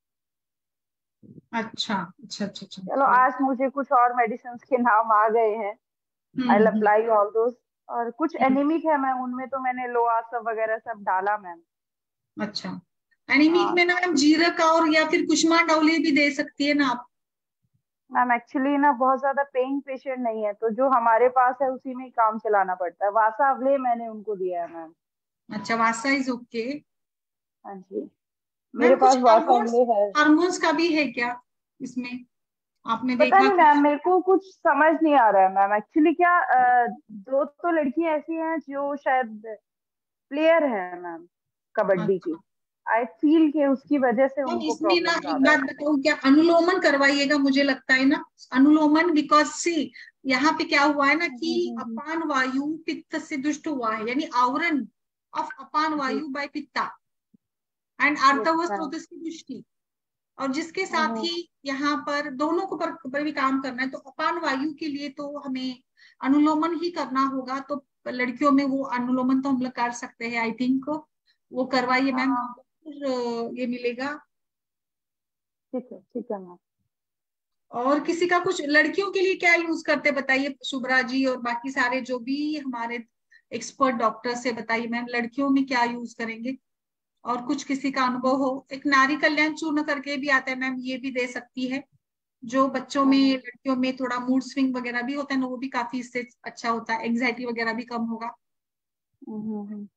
अच्छा अच्छा अच्छा अच्छा, चलो तो आज मुझे कुछ और मेडिसिन के नाम आ गए हैं, हम्म आई हम्म अप्लाई ऑल दोस। और कुछ हम्म, एनीमिक है मैम, उनमें तो मैंने लोआ सब वगैरह सब डाला मैम। अच्छा। एनीमिक हाँ में ना हम जीरक और या फिर कुष्मांडावली भी दे सकती है ना आप? मैम, एक्चुअली ना बहुत ज्यादा पेइंग पेशेंट नहीं है, तो जो हमारे पास है उसी में ही काम चलाना पड़ता है। वासा अवले मैंने उनको दिया है मैम। अच्छा, वासा इज ओके। हाँ जी, मेरे मैम कुछ पास वासा हार्मोन्स, अवले है। हार्मोन्स का भी है क्या इसमें? आपने पता देखा नहीं मैम, कुछ? मेरे को कुछ समझ नहीं आ रहा है मैम, एक्चुअली क्या अ, दो तो लड़कियां ऐसी हैं जो शायद प्लेयर है मैम कबड्डी की, अच्छा। आई फील के उसकी वजह से मैम उनको इसमें ना प्रॉब्लम एक ज्यादा बात है। बताऊं क्या, अनुलोमन करवाइएगा मुझे लगता है ना। अनुलोमन, बिकॉज सी यहाँ पे क्या हुआ है ना हम्म, कि हम्म, हम्म, अपान वायु पित्त से दुष्ट हुआ है, यानी आवरण ऑफ अपान जी। वायु बाय पित्ता एंड यस आर्तव मैम। स्रोत की दृष्टि। और जिसके साथ हम्म, ही यहाँ पर दोनों को पर, पर भी काम करना है, तो अपान वायु के लिए तो हमें अनुलोमन ही करना होगा। तो लड़कियों में वो अनुलोमन तो हम लोग कर सकते हैं आई थिंक, वो करवाइए मैम, हाँ आपको फिर ये मिलेगा। ठीक है, ठीक है मैम। और किसी का कुछ लड़कियों के लिए क्या यूज करते हैं बताइए शुभ्रा जी, और बाकी सारे जो भी हमारे एक्सपर्ट डॉक्टर से बताइए मैम, लड़कियों में क्या यूज करेंगे? और कुछ किसी का अनुभव हो, एक नारी कल्याण चूर्ण करके भी आता है मैम, ये भी दे सकती है। जो बच्चों में, हम्म, लड़कियों में थोड़ा मूड स्विंग वगैरह भी होता है ना, वो भी काफी इससे अच्छा होता है, एंग्जाइटी वगैरह भी कम होगा। हम्म, हम्म, हम्म,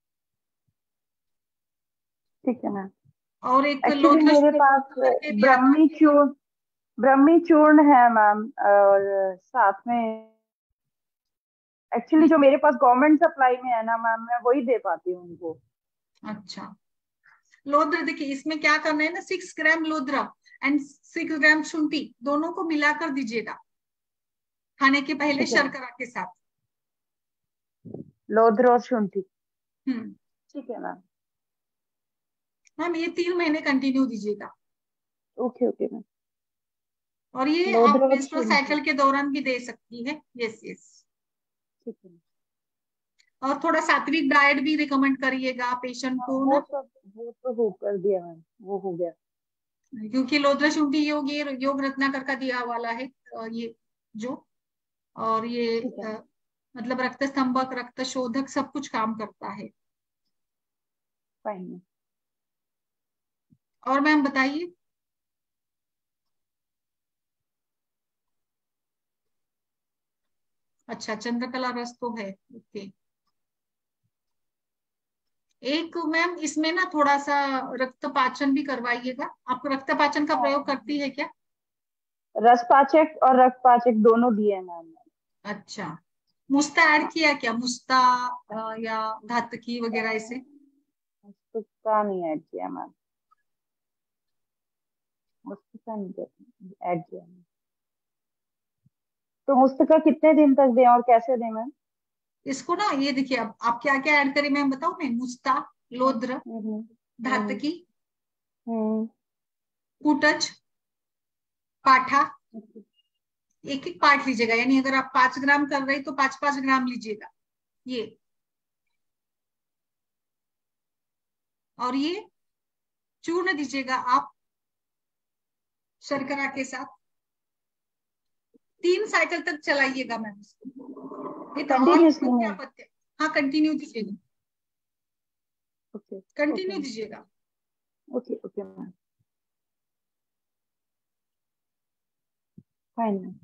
ठीक है मैम। और एक एक्चुअली मेरे लोत्रश पास करके भी आता है। ब्रह्मी चूर्ण, ब्रह्मी चूर्ण है मैम, और साथ में एक्चुअली जो मेरे पास गवर्नमेंट सप्लाई में है ना मैम, मैं वही दे पाती हूँ उनको। अच्छा। लोद्र देखिए, इसमें क्या करना है ना, सिक्स ग्राम लोद्र एंड सिक्स ग्राम शुंठी दोनों को मिलाकर दीजिएगा खाने के पहले ठीक है मैम, शर्करा के साथ। लोध्र और शुंठी, हम्म। ठीक है मैम। मैम ये तीन महीने कंटिन्यू दीजिएगा। Okay okay ma'am. और ये आप लोध्र और मेंस्ट्रुअल शुंठी, साइकिल के दौरान भी दे सकती है। Yes yes. ठीक है। और थोड़ा सात्विक डाइट भी रिकमेंड करिएगा पेशेंट हाँ को वो ना, सब, वो तो हो कर दिया मैम, वो हो गया। क्योंकि लोद्र शुंठी योग, ये योग रत्नाकर का दिया वाला है अ, ये जो, और ये ठीक है अ, मैम, मतलब रक्त स्तंभक, रक्त शोधक सब कुछ काम करता है। Fine ma'am. और मैम बताइए। अच्छा, चंद्रकला रस तो है, ओके। एक मैम इसमें ना थोड़ा सा रक्त पाचन भी करवाइएगा। आपको रक्त पाचन का हाँ प्रयोग करती है क्या? रसपाचक और रक्तपाचक दोनों दिए हैं मैम। अच्छा। मुस्ता ऐड हाँ किया क्या? मुस्ता अ, या घातकी वगैरह ऐसे? मुस्कुता नहीं ऐड किया मैम, मुस्कुता नहीं ऐड किया मैम। तो मुस्तका कितने दिन तक दें और कैसे दें मैम? इसको ना ये देखिए, अब आप क्या क्या ऐड करें मैम बताओ। मैं मुस्ता, हम्म, लोद्र, हम्म, हम्म, धातकी, हम्म, कुटच, पाठा, हम्म, एक एक पार्ट लीजिएगा, यानी अगर आप पांच ग्राम कर रहे तो पांच पांच ग्राम लीजिएगा ये। और ये चूर्ण दीजिएगा आप शर्करा के साथ, तीन साइकिल तक चलाइएगा मैम इसको। ये तो और कंटिन्यूअसली क्या मैम? पत्ते, हाँ कंटिन्यू दीजिएगा, ओके कंटिन्यू ओके दीजिएगा। Okay okay ma'am, fine ma'am.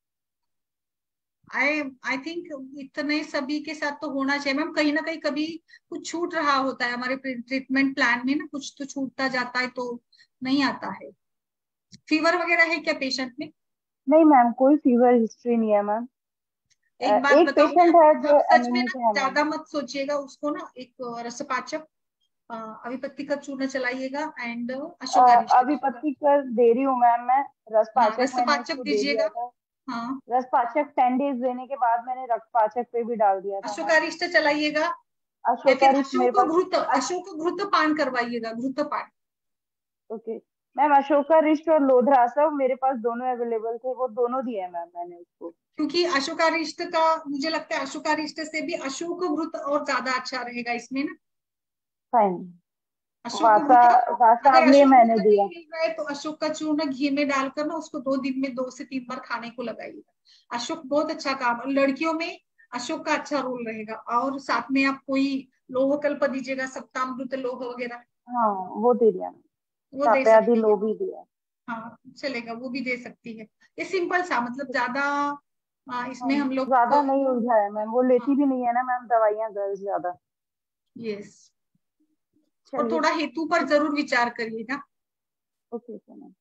I I think इतने सभी के साथ तो होना चाहिए मैम, कहीं ना कहीं कभी कुछ छूट रहा होता है हमारे ट्रीटमेंट प्लान में ना, कुछ तो छूटता जाता है तो नहीं आता है। फीवर वगैरह है क्या पेशेंट में? नहीं मैम, कोई फीवर हिस्ट्री नहीं है मैम। एक बात एक बताऊं पेशेंट मैम, है जो आप सच में ना एनीमिक है मैम। ज्यादा मत सोचिएगा उसको ना, एक रसपाचक अ, अविपत्ति का चूर्ण चलाइएगा एंड अशोकारिष्ट दीजिएगा। अभिपत्ति कर दे रही हूँ मैम मैं। हाँ रसपाचक मैंने रसपाचक उसको दे दिया दीजिएगा। था। हाँ रसपाचक टेन डेज देने के बाद मैंने रक्तपाचक पे भी डाल दिया था मैम। अशोकारिष्ट चलाइएगा, या फिर अशोकारिष्ट मेरे अशोक पास घृत, अश, अशोक घृत पान करवाइएगा, घृत पान। ओके मैम, अशोकारिष्ट और लोधरासव मेरे पास दोनों अवेलेबल थे, वो दोनों दिए मैम मैंने उसको। क्योंकि अशोकारिष्ट का मुझे लगता है अशोकारिष्ट से भी अशोक घृत और ज्यादा अच्छा रहेगा इसमें ना। फाइन। अशोक वासा घृत, अगर वासावले अशोक घृत मैंने नहीं दिया। मिल रहा है तो अशोक का चूर्ण घी में डालकर ना उसको दो दिन में दो से तीन बार खाने को लगाइएगा। अशोक बहुत अच्छा काम, लड़कियों में अशोक का अच्छा रोल रहेगा। और साथ में आप कोई लोह कल्प दीजिएगा, सप्तामृत लोह वगैरह, हाँ वो दे दिया मैम। वो दे ताप्यादि सकती है। लो भी दिया। हाँ चलेगा, वो भी दे सकती है। ये सिंपल सा, मतलब ज्यादा आ, हाँ इसमें हम लोग ज्यादा नहीं उलझा है मैम, वो लेती हाँ भी नहीं है ना मैम दवाइयाँ गर्ल्स ज्यादा। यस। और चलिए। थोड़ा हेतु पर जरूर विचार करिएगा। Okay okay ma'am.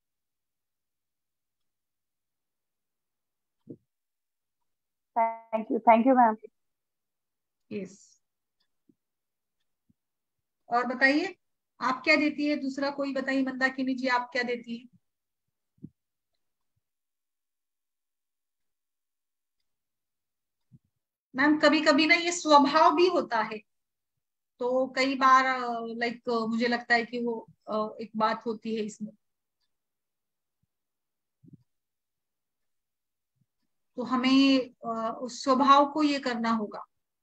Thank you thank you ma'am. Yes. और बताइए आप क्या देती है, दूसरा कोई बताइए मंदाकिनी जी, आप क्या देती है? मैम कभी कभी ना ये स्वभाव भी होता है, तो कई बार लाइक मुझे लगता है कि वो अ, एक बात होती है इसमें, तो हमें अ, उस स्वभाव को ये करना होगा।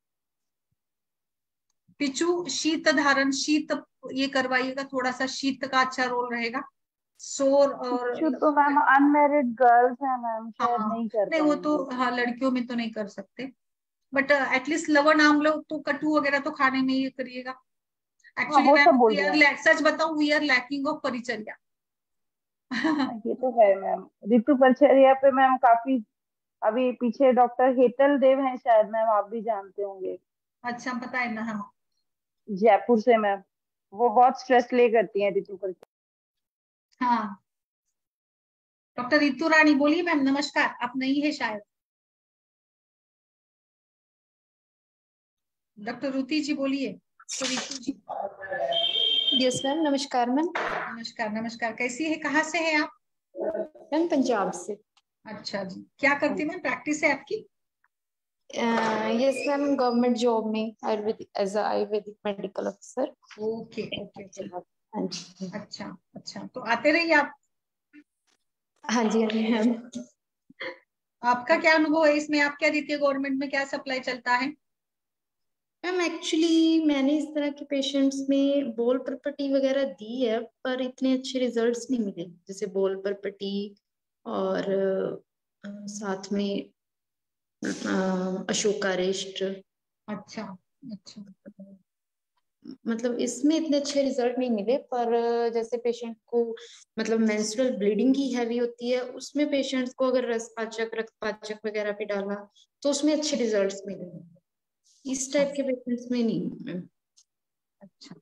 पिचू शीत धारण, शीत ये करवाइएगा, थोड़ा सा शीत का अच्छा रोल रहेगा। शोर और पिच्चू तो मैम अनमेरिड गर्ल्स है मैम, शायद हाँ नहीं कर नहीं, वो तो पाएंगे। हाँ लड़कियों में तो नहीं कर सकते, बट एटलीस्ट लवण आम्ल तो कटु वगैरह तो खाने में ये करिएगा। हाँ एक्चुअली वो सब मैम बोल वी दिया आर, मैम। सच बताऊं वी आर लैकिंग ऑफ परिचर्या। हाँ, ये तो है मैम। ऋतु परिचर्या पे मैम काफी, अभी पीछे डॉक्टर हेतल देव हैं शायद मैम, आप भी जानते होंगे। अच्छा पता है ना, हाँ। जयपुर से मैम। वो बहुत स्ट्रेस ले करती हैं ऋतु परिचर्या। हाँ डॉक्टर रितु रानी बोलिए मैम, नमस्कार, आप नहीं है शायद। डॉक्टर रुति जी बोलिए, तो रितु जी। यस मैम, नमस्कार मैम। नमस्कार नमस्कार, कैसी है, कहाँ से है आप? मैम पंजाब से। अच्छा जी, क्या करती हैं मैम, प्रैक्टिस है आपकी? यस मैम, गवर्नमेंट जॉब में Ayurvedic as a Ayurvedic medical अफसर। Okay okay okay. हाँ जी। अच्छा अच्छा, तो आते रहिए आप। हाँ जी हाँ जी मैम। आपका क्या अनुभव है इसमें, आप क्या देती है, गवर्नमेंट में क्या सप्लाई चलता है? मैम एक्चुअली मैंने इस तरह के पेशेंट्स में बोल परपटी वगैरह दी है, पर इतने अच्छे रिजल्ट्स नहीं मिले, जैसे बोल परपटी और अ, साथ में अ, अशोकारिष्ट। अच्छा अच्छा। मतलब इसमें इतने अच्छे रिजल्ट नहीं मिले, पर जैसे पेशेंट को मतलब मेंस्ट्रुअल ब्लीडिंग ही हैवी होती है, उसमें पेशेंट्स को अगर रसपाचक रक्तपाचक वगैरह भी डाला तो उसमें अच्छे रिजल्ट्स मिले। इस अच्छा टाइप के पेशेंट्स में नहीं मैम। अच्छा।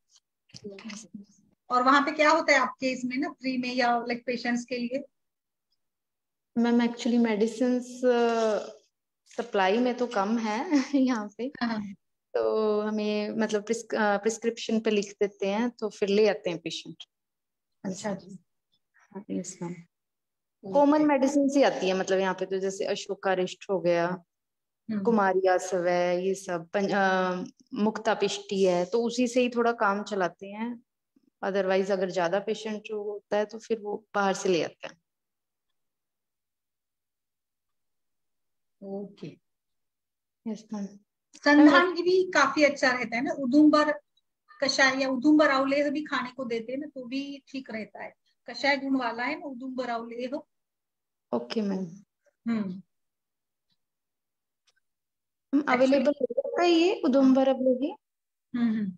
और वहां पे क्या होता है आपके इसमें ना, फ्री में या लाइक पेशेंट्स के लिए? मैम एक्चुअली मेडिसिन सप्लाई में तो कम है यहाँ पे, हाँ तो हमें मतलब प्रिस्क्रिप्शन पे लिख देते हैं तो फिर ले आते हैं पेशेंट। अच्छा जी। Yes ma'am. Common okay. Medicine ही आती है मतलब यहाँ पे, तो जैसे अशोकारिष्ट हो गया, हम्म। कुमारी आसव है, ये सब पं, अ, मुक्ता पिष्टी है, तो उसी से ही थोड़ा काम चलाते हैं। अदरवाइज अगर ज्यादा पेशेंट जो होता है तो फिर वो बाहर से ले आते हैं। ओके। Yes ma'am. मैम संधान की भी काफी अच्छा रहता है ना, उदुम्बर कषाय या उदुम्बर अवलेह भी खाने को देते हैं ना, तो भी ठीक रहता है। कषाय गुण वाला है ना उदुम्बर अवलेह। Okay ma'am, hmm actually available हो जाता है ये उदुम्बर अवलेह? हम्म हम्म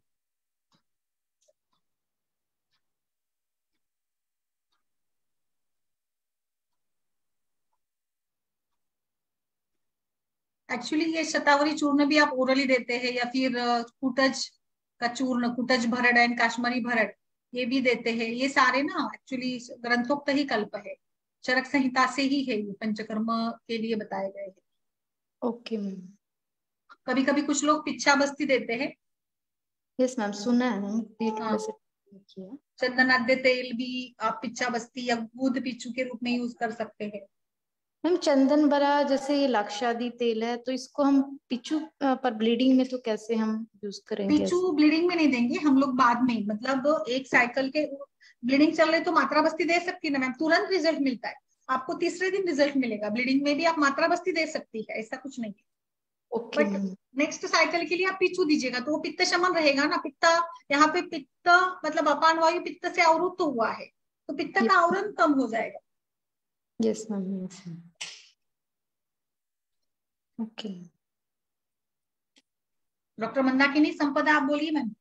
एक्चुअली ये शतावरी चूर्ण भी आप ओरली देते हैं, या फिर अ, कुटज का चूर्ण, कुटज भरड़ एंड काश्मीरी भरड़, ये भी देते हैं। ये सारे ना एक्चुअली ग्रंथोक्त ही कल्प है, चरक संहिता से ही है, ये पंचकर्म के लिए बताए गए हैं। Okay ma'am. कभी कभी कुछ लोग पिच्छा बस्ती देते हैं। यस मैम, सुना है मैम, ये थोड़ा हाँ, सा किया। चंदनाद्य तेल भी आप पिच्छा बस्ती या बूंद पिच्चू के रूप में यूज कर सकते हैं। मैम चंदन बरा जैसे ये लाक्षादी तेल है, तो इसको हम पिचू अ, पर ब्लीडिंग में तो कैसे हम यूज करेंगे पिचू ऐसे? ब्लीडिंग में नहीं देंगे हम लोग, बाद में, मतलब एक साइकिल के ब्लीडिंग चल रही तो मात्रा बस्ती दे सकती है ना मैम, तुरंत रिजल्ट मिलता है आपको, तीसरे दिन रिजल्ट मिलेगा। ब्लीडिंग में भी आप मात्रा बस्ती दे सकती है, ऐसा कुछ नहीं है। Okay but ma'am. Next cycle के लिए आप पिचू दीजिएगा तो वो पित्त शमन रहेगा ना। पित्त यहाँ पे पित्त मतलब अपान वायु पित्त से आवृत्त हुआ है, तो पित्त का आवरण कम हो जाएगा। Yes ma'am, yes ma'am, okay. Doctor Mandakini Sampada आप बोलिए मैम।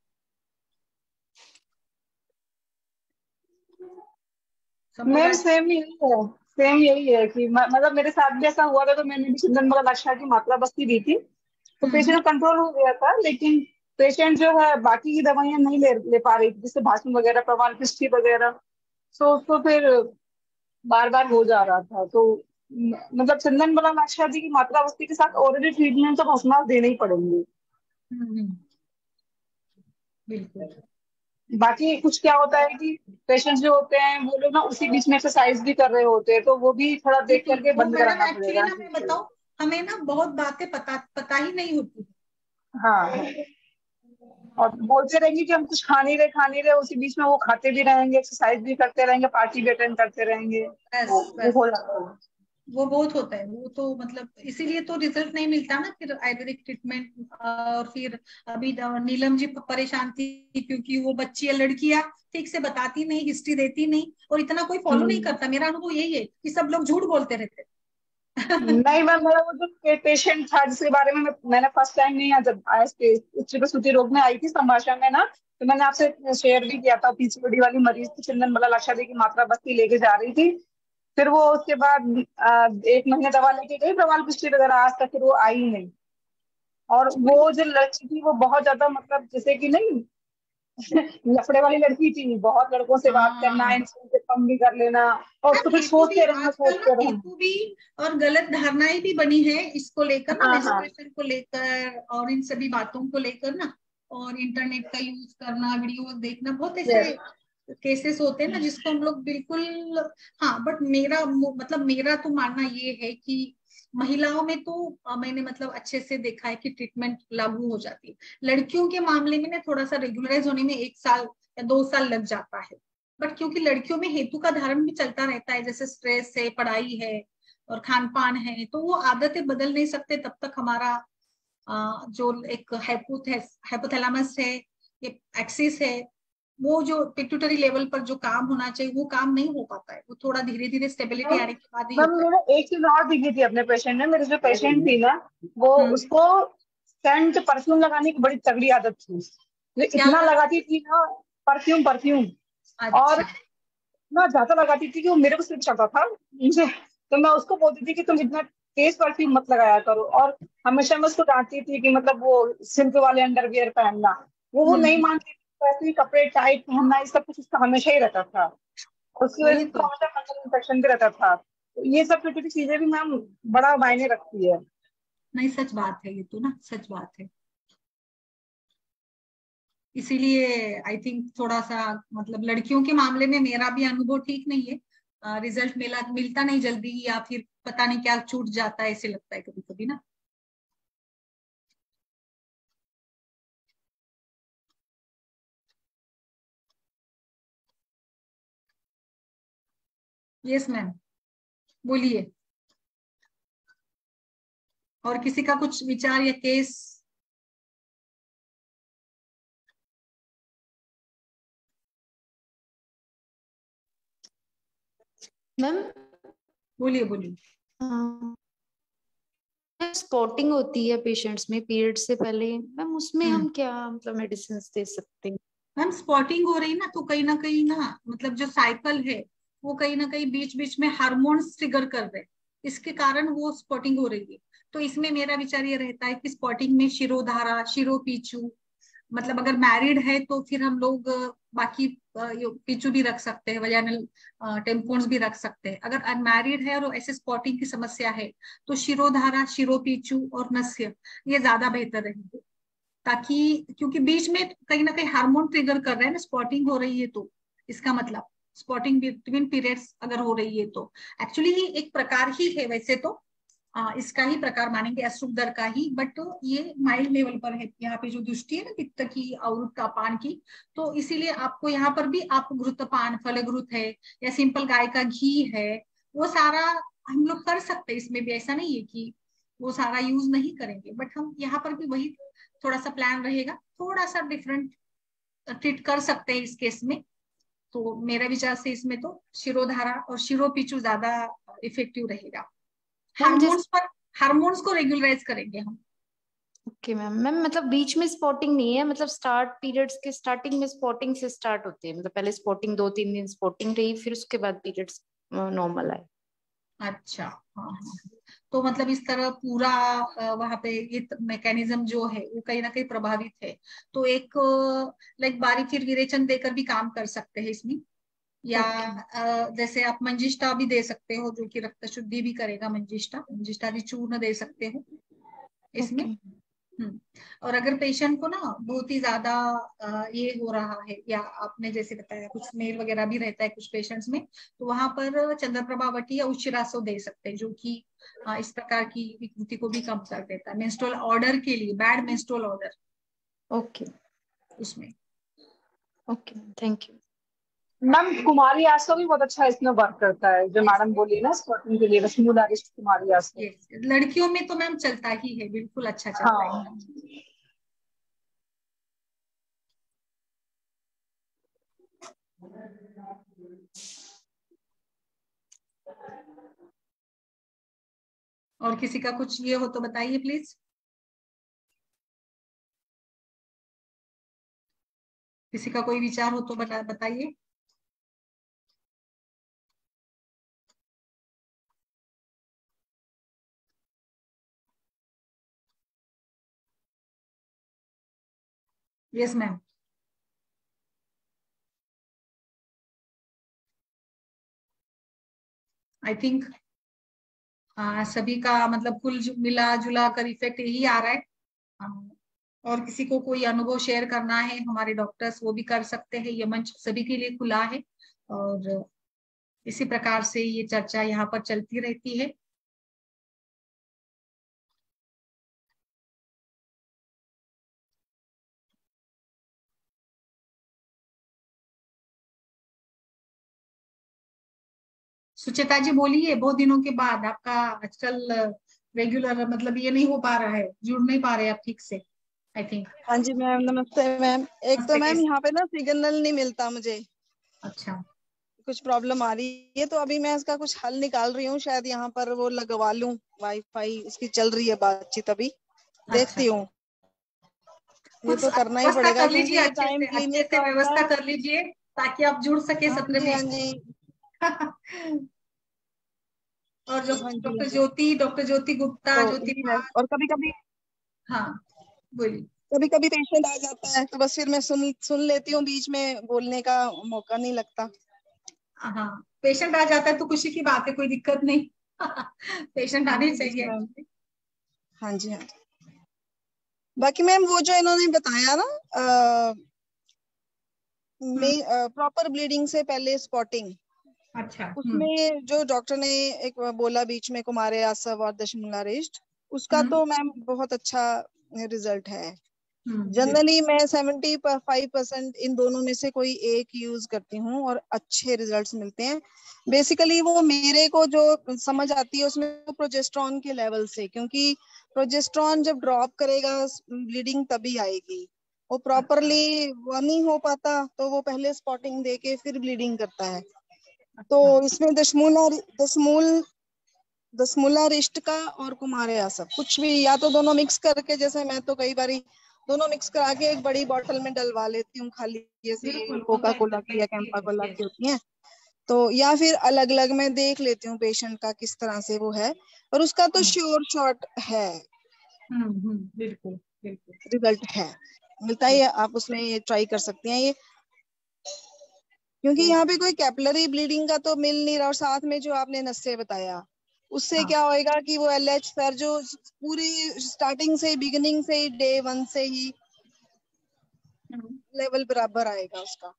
मैम संपदा। सेम यही है, सेम यही है कि म- मतलब मेरे साथ भी ऐसा हुआ था, तो मैंने भी चंदन मगा लाक्षा की मात्रा बस्ती दी थी, तो हम्म पेशेंट कंट्रोल हो गया था। लेकिन पेशेंट जो है बाकी की दवाइयां नहीं ले ले पा रही थी, जैसे भाषण वगैरह, प्रमाण पुष्टि वगैरह, तो उसको फिर बार बार हो जा रहा था। तो म- मतलब चंदन मगा लाक्षा जी की मात्रा बस्ती के साथ ऑलरेडी ट्रीटमेंट तो भस्मास देने ही पड़ेंगे। हम्म हम्म, बिल्कुल। बाकी कुछ क्या होता है कि पेशेंट्स जो होते हैं वो लोग ना उसी बीच में एक्सरसाइज भी कर रहे होते हैं, तो वो भी थोड़ा देख बिल्कुल करके वो बंद मैडम कराना एक्चुअली पड़ेगा। ना मैं बताऊं, हमें ना बहुत बातें पता पता ही नहीं होती। हाँ, और बोलते रहेंगे कि हम कुछ खा नहीं रहे खा नहीं रहे, उसी बीच में वो खाते भी रहेंगे, एक्सरसाइज भी करते रहेंगे, पार्टी भी अटेंड करते रहेंगे, वो बस वो बस हो जाता है। वो बहुत होता है वो तो, मतलब इसीलिए तो रिजल्ट नहीं मिलता ना फिर आयुर्वेदिक ट्रीटमेंट। और फिर अभी द- नीलम जी परेशान थी क्योंकि वो बच्ची या लड़कियां ठीक से बताती नहीं, हिस्ट्री देती नहीं, और इतना कोई फॉलो नहीं हम्म। करता। मेरा अनुभव यही है कि सब लोग झूठ बोलते रहते हैं। नहीं मैम, मेरा वो जो पेशेंट था जिसके बारे में मैं, मैंने फर्स्ट टाइम नहीं आया, जब आया उच्च प्रसूति रोग में आई थी संभाषण में ना, तो मैंने आपसे शेयर भी किया था, पीसीओडी वाली मरीज थी, चंदन मला लाक्षादी की मात्रा बस्ती लेके जा रही थी। फिर वो उसके बाद अ, एक महीने दवा लेके गई, प्रवाल पुष्टि वगैरह, आज तक फिर वो आई ही नहीं। और वो जो लड़की थी वो बहुत ज्यादा, मतलब जैसे कि नहीं लफड़े वाली लड़की थी, बहुत लड़कों से बात करना, हाँ इनसे कम भी कर लेना, और मैम, उसको फिर हेतु भी सोचते रहना आजकल ना, सोचते रहना। हेतु भी और गलत धारणाएं भी बनी है इसको लेकर ना, हाँ हाँ। मेंस्ट्रुएशन को लेकर और इन सभी बातों को लेकर ना। और इंटरनेट का यूज करना, वीडियोस देखना, बहुत यस। ऐसे केसेस होते हैं ना जिसको हम लोग बिल्कुल। हाँ बट मेरा मतलब मेरा तो मानना ये है कि महिलाओं में तो अ, मैंने मतलब अच्छे से देखा है कि ट्रीटमेंट लागू हो जाती है। लड़कियों के मामले में ना थोड़ा सा रेगुलराइज होने में एक साल या दो साल लग जाता है। बट क्योंकि लड़कियों में हेतु का धारण भी चलता रहता है, जैसे स्ट्रेस है, पढ़ाई है और खान पान है, तो वो आदतें बदल नहीं सकते तब तक हमारा अ, जो एक हाइपोथैलेमस है, ये एक्सिस है, वो जो पिट्यूटरी लेवल पर जो काम होना चाहिए वो काम नहीं हो पाता है। वो थोड़ा धीरे धीरे स्टेबिलिटी आने के बाद ही मैम होता है। मैंने एक चीज और देखी थी अपने पेशेंट में, मेरे जो पेशेंट थी ना, वो हम्म उसको सेंट परफ्यूम लगाने की बड़ी तगड़ी आदत थी, वो क्या इतना लगा? लगाती थी ना, परफ्यूम परफ्यूम, और अच्छा। इतना ज्यादा लगाती थी कि वो मेरे को सिर्फ चढ़ता था मुझे। तो मैं उसको बोलती थी कि तुम इतना तेज परफ्यूम मत लगाया करो, और हमेशा मैं उसको डांटती थी कि मतलब वो सिल्क वाले अंडरवियर पहनना, वो वो नहीं हम्म मानती थी। वैसे ही कपड़े टाइट पहनना, ये सब कुछ उसका हमेशा ही रहता था, और उसकी वजह वही से उसको तो। हमेशा फंगल इन्फेक्शन भी रहता था। तो ये सब छोटी छोटी चीजें भी मैम बड़ा मायने रखती है। नहीं सच बात है, ये तो ना सच बात है। इसीलिए आई थिंक थोड़ा सा मतलब लड़कियों के मामले में मेरा भी अनुभव ठीक नहीं है। रिजल्ट मिला मिलता नहीं जल्दी, या फिर पता नहीं क्या छूट जाता है, ऐसे लगता है कभी कभी ना। यस मैम, बोलिए। और किसी का कुछ विचार या केस? मैम बोलिए बोलिए। स्पॉटिंग होती है पेशेंट्स में पीरियड से पहले, मैम उसमें हम्म। हम क्या मतलब मेडिसिन दे सकते हैं? मैम स्पॉटिंग हो रही ना, तो कहीं ना कहीं ना मतलब जो साइकिल है वो कहीं ना कहीं बीच बीच में हार्मोन्स ट्रिगर कर रहे हैं, इसके कारण वो स्पॉटिंग हो रही है। तो इसमें मेरा विचार ये रहता है कि स्पॉटिंग में शिरोधारा, शिरोपीचू, मतलब अगर मैरिड है तो फिर हम लोग अ, बाकी अ, यो- पीचू भी रख सकते हैं, वजाइनल टेम्पोन्स भी रख सकते हैं। अगर अनमैरिड है और ऐसे स्पॉटिंग की समस्या है तो शिरोधारा, शिरोपीचू और नस्य ये ज्यादा बेहतर रहेंगे, ताकि क्योंकि बीच में कहीं ना कहीं हार्मोन ट्रिगर कर रहे हैं ना, स्पॉटिंग हो रही है तो इसका मतलब स्पॉटिंग बिटवीन पीरियड्स अगर हो रही है तो एक्चुअली ये एक प्रकार ही है वैसे तो, आ, इसका ही प्रकार मानेंगे अशुभ दर का ही, बट तो ये माइल्ड लेवल पर है। यहाँ पे जो दृष्टि है ना पित्त की और उत्तापान की, तो इसीलिए आपको यहाँ पर भी आप घृतपान, फलघृत है या सिंपल गाय का घी है, वो सारा हम लोग कर सकते हैं। इसमें भी ऐसा नहीं है कि वो सारा यूज नहीं करेंगे, बट हम यहाँ पर भी वही थोड़ा सा प्लान रहेगा, थोड़ा सा डिफरेंट ट्रीट कर सकते हैं इस केस में। तो मेरा विचार से इसमें तो शिरोधारा और शिरोपीचू ज्यादा इफेक्टिव रहेगा। मैम जैसे हार्मोन्स पर, हार्मोन्स को रेगुलराइज करेंगे हम। ओके मैम, मैम मतलब बीच में स्पॉटिंग नहीं है, मतलब स्टार्ट पीरियड्स के स्टार्टिंग में स्पॉटिंग से स्टार्ट होते हैं, मतलब पहले स्पॉटिंग दो तीन दिन स्पॉटिंग रही, फिर उसके बाद पीरियड्स नॉर्मल आए। अच्छा, हाँ हाँ। तो मतलब इस तरह पूरा वहां पे ये मैकेनिज्म जो है वो कहीं ना कहीं प्रभावित है। तो एक लाइक बारी फिर विरेचन देकर भी काम कर सकते हैं इसमें, या ओके अ, जैसे आप मंजिष्ठा भी दे सकते हो जो कि रक्त शुद्धि भी करेगा। मंजिष्ठा, मंजिष्ठा भी चूर्ण दे सकते हो इसमें। Okay hmm. और अगर पेशेंट को ना बहुत ही ज्यादा अ, ये हो रहा है, या आपने जैसे बताया कुछ स्मेल वगैरह भी रहता है कुछ पेशेंट्स में, तो वहां पर चंद्रप्रभावटी या उच्चरासो दे सकते हैं, जो कि अ, इस प्रकार की विकृति को भी कम कर देता है। मेंस्ट्रुअल ऑर्डर के लिए, बैड मेंस्ट्रुअल ऑर्डर ओके उसमें। Okay thank you. मैम कुमारी आसो भी बहुत अच्छा इसमें वर्क करता है, जो यस मैडम बोली ना स्पॉटिंग के लिए, रश्मिलारिस्ट कुमारी आसो। यस, लड़कियों में तो मैम चलता ही है, बिल्कुल अच्छा चलता है हाँ। एकदम। और किसी का कुछ ये हो तो बताइए प्लीज। किसी का कोई विचार हो तो बता बताइए। Yes ma'am. आई थिंक सभी का मतलब कुल जु- मिला जुला कर इफेक्ट यही आ रहा है। हाँ, और किसी को कोई अनुभव शेयर करना है हमारे डॉक्टर्स वो भी कर सकते हैं, ये मंच सभी के लिए खुला है। और इसी प्रकार से ये चर्चा यहाँ पर चलती रहती है। सुचेता जी बोलिए, बहुत दिनों के बाद आपका आजकल रेगुलर मतलब ये नहीं हो पा रहा है, जुड़ नहीं पा रहे आप ठीक से आई थिंक। हाँ जी मैम, नमस्ते मैम। एक तो नमस्ते, मैम कैसे? यहाँ पे ना सिग्नल नहीं मिलता मुझे, अच्छा कुछ प्रॉब्लम आ रही है, तो अभी मैं इसका कुछ हल निकाल रही हूँ, शायद यहाँ पर वो लगवा लूं वाईफाई, इसकी चल रही है बातचीत अभी, अच्छा, देखती हूँ। ये कुछ तो करना ही व्यवस्था पड़ेगा कर लीजिए, क्योंकि अच्छे टाइम से अच्छे क्लिनिक से का होता व्यवस्था है। कर लीजिए ताकि आप जुड़ सके हाँ सत्र जी हाँ में। जी। और जो हाँ जी हाँ डॉक्टर जी। ज्योति, डॉक्टर ज्योति गुप्ता, तो ज्योति ये है, निवास। और कभी कभी हाँ बोलिए। कभी कभी पेशेंट आ जाता है तो बस फिर मैं सुन सुन लेती हूँ, बीच में बोलने का मौका नहीं लगता। हाँ, पेशेंट आ जाता है तो खुशी की बात है, कोई दिक्कत नहीं। पेशेंट आने जी चाहिए मैम। actually। हाँ जी हाँ जी। बाकी मैम वो जो इन्होंने बताया ना, हम्म, प्रॉपर ब्लीडिंग से पहले स्पॉटिंग, अच्छा। हम्म उसमें जो डॉक्टर ने एक बोला बीच में कुमारे आसव और दशमूलारिष्ट, उसका हम्म तो मैम बहुत अच्छा रिजल्ट है। हम्म बिल्कुल। जनरली मैं सेवेंटी फाइव परसेंट इन दोनों में से कोई एक यूज करती हूँ और अच्छे रिजल्ट्स मिलते हैं। बेसिकली वो मेरे को जो समझ आती है उसमें प्रोजेस्ट्रॉन के लेवल से, क्योंकि प्रोजेस्ट्रॉन जब ड्रॉप करेगा ब्लीडिंग तभी आएगी। वो अच्छा प्रॉपरली वो नहीं हो पाता तो वो पहले स्पॉटिंग दे के फिर ब्लीडिंग करता है। तो इसमें दशमूला दशमूल दसमूला रिस्ट का और कुमार सब कुछ भी, या तो दोनों मिक्स करके, जैसे मैं तो कई बारी दोनों मिक्स करा के एक बड़ी बोतल में डलवा लेती हूँ खाली, जैसे कोका कोला की या कैंपा कोला की होती है, तो या फिर अलग अलग मैं देख लेती हूँ पेशेंट का किस तरह से वो है, और उसका तो श्योर शॉट है, बिल्कुल बिल्कुल रिजल्ट है, मिलता है, आप उसमें ये ट्राई कर सकती हैं ये, क्योंकि यहाँ पे कोई कैपिलरी ब्लीडिंग का तो मिल नहीं रहा, और साथ में जो आपने नस्से बताया उससे हाँ। क्या होएगा कि वो एल एच सर जो पूरी स्टार्टिंग से बिगिनिंग से ही डे वन से ही लेवल बराबर आएगा उसका,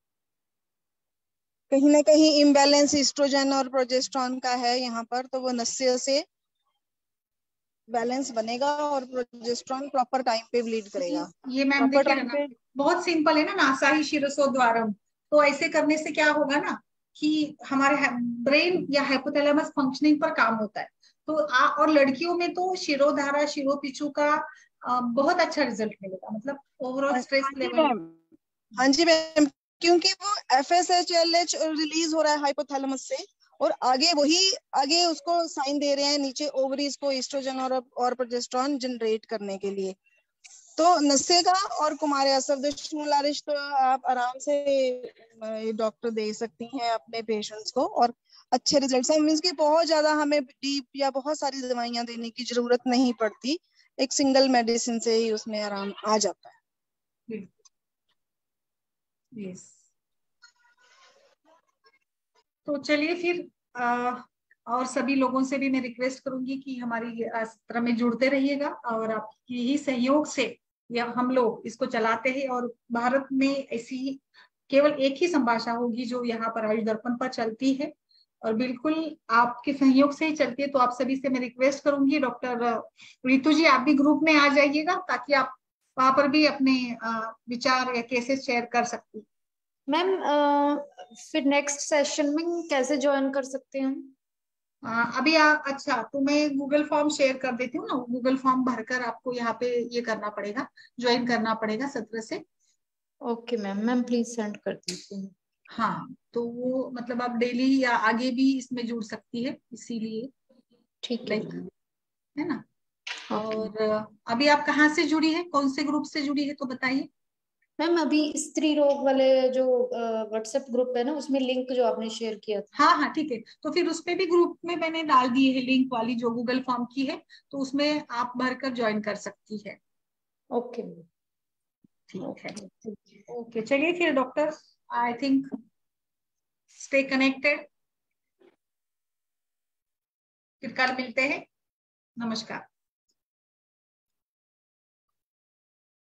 कहीं ना कहीं इम्बैलेंस ईस्ट्रोजन और प्रोजेस्टेरोन का है यहाँ पर, तो वो नस्से से बैलेंस बनेगा और प्रोजेस्टेरोन प्रॉपर टाइम पे ब्लीड करेगा। ये मैम देखिए ना, बहुत सिंपल है ना, नासाही शिरसोद्वारम, तो ऐसे करने से क्या होगा ना कि हमारे ब्रेन या हाइपोथैलेमस फंक्शनिंग पर काम होता है, तो आ, और लड़कियों में तो शिरोधारा शिरोपिचू का आ, बहुत अच्छा रिजल्ट मिलेगा, मतलब ओवरऑल स्ट्रेस लेवल। हाँ जी मैम, क्योंकि वो F S H L H release हो रहा है हाइपोथैलेमस से, और आगे वही आगे उसको साइन दे रहे हैं नीचे ओवरीज को ईस्ट्रोजन और और प्रोजेस्टेरोन जनरेट करने के लिए। तो नस्से का और कुमार दशमूलारिश तो आप आराम से डॉक्टर दे सकती हैं अपने पेशेंट्स को, और अच्छे रिजल्ट्स हैं, मींस कि बहुत ज्यादा हमें डीप या बहुत सारी दवाइयां देने की जरूरत नहीं पड़ती, एक सिंगल मेडिसिन से ही उसमें आराम आ जाता है। यस, तो चलिए फिर आ, और सभी लोगों से भी मैं रिक्वेस्ट करूंगी कि हमारी सत्र में जुड़ते रहिएगा, और आपकी ही सहयोग से या हम लोग इसको चलाते हैं, और भारत में ऐसी केवल एक ही संभाषा होगी जो यहाँ पर आयुष दर्पण पर चलती है, और बिल्कुल आपके सहयोग से ही चलती है। तो आप सभी से मैं रिक्वेस्ट करूंगी, डॉक्टर रितु जी आप भी ग्रुप में आ जाइएगा, ताकि आप वहां पर भी अपने विचार या केसेस शेयर कर सकती। मैम फिर नेक्स्ट सेशन में कैसे ज्वाइन कर सकते हैं हम? आ, अभी आ, अच्छा, तो मैं गूगल फॉर्म शेयर कर देती हूँ ना, गूगल फॉर्म भरकर आपको यहाँ पे ये करना पड़ेगा, ज्वाइन करना पड़ेगा सत्र से। Okay ma'am, ma'am please send कर दीजिए। हाँ, तो वो मतलब आप डेली या आगे भी इसमें जुड़ सकती है, इसीलिए ठीक है है ना। और अभी आप कहाँ से जुड़ी है, कौन से ग्रुप से जुड़ी है, तो बताइए। मैम अभी स्त्री रोग वाले जो व्हाट्सएप ग्रुप है ना, उसमें लिंक जो आपने शेयर किया था। हाँ हाँ ठीक है, तो फिर उसपे भी ग्रुप में मैंने डाल दी है लिंक वाली जो गूगल फॉर्म की है, तो उसमें आप भरकर ज्वाइन कर सकती है। ओके ठीक है, ओके चलिए फिर doctor, I think stay connected, फिर कल मिलते हैं, नमस्कार।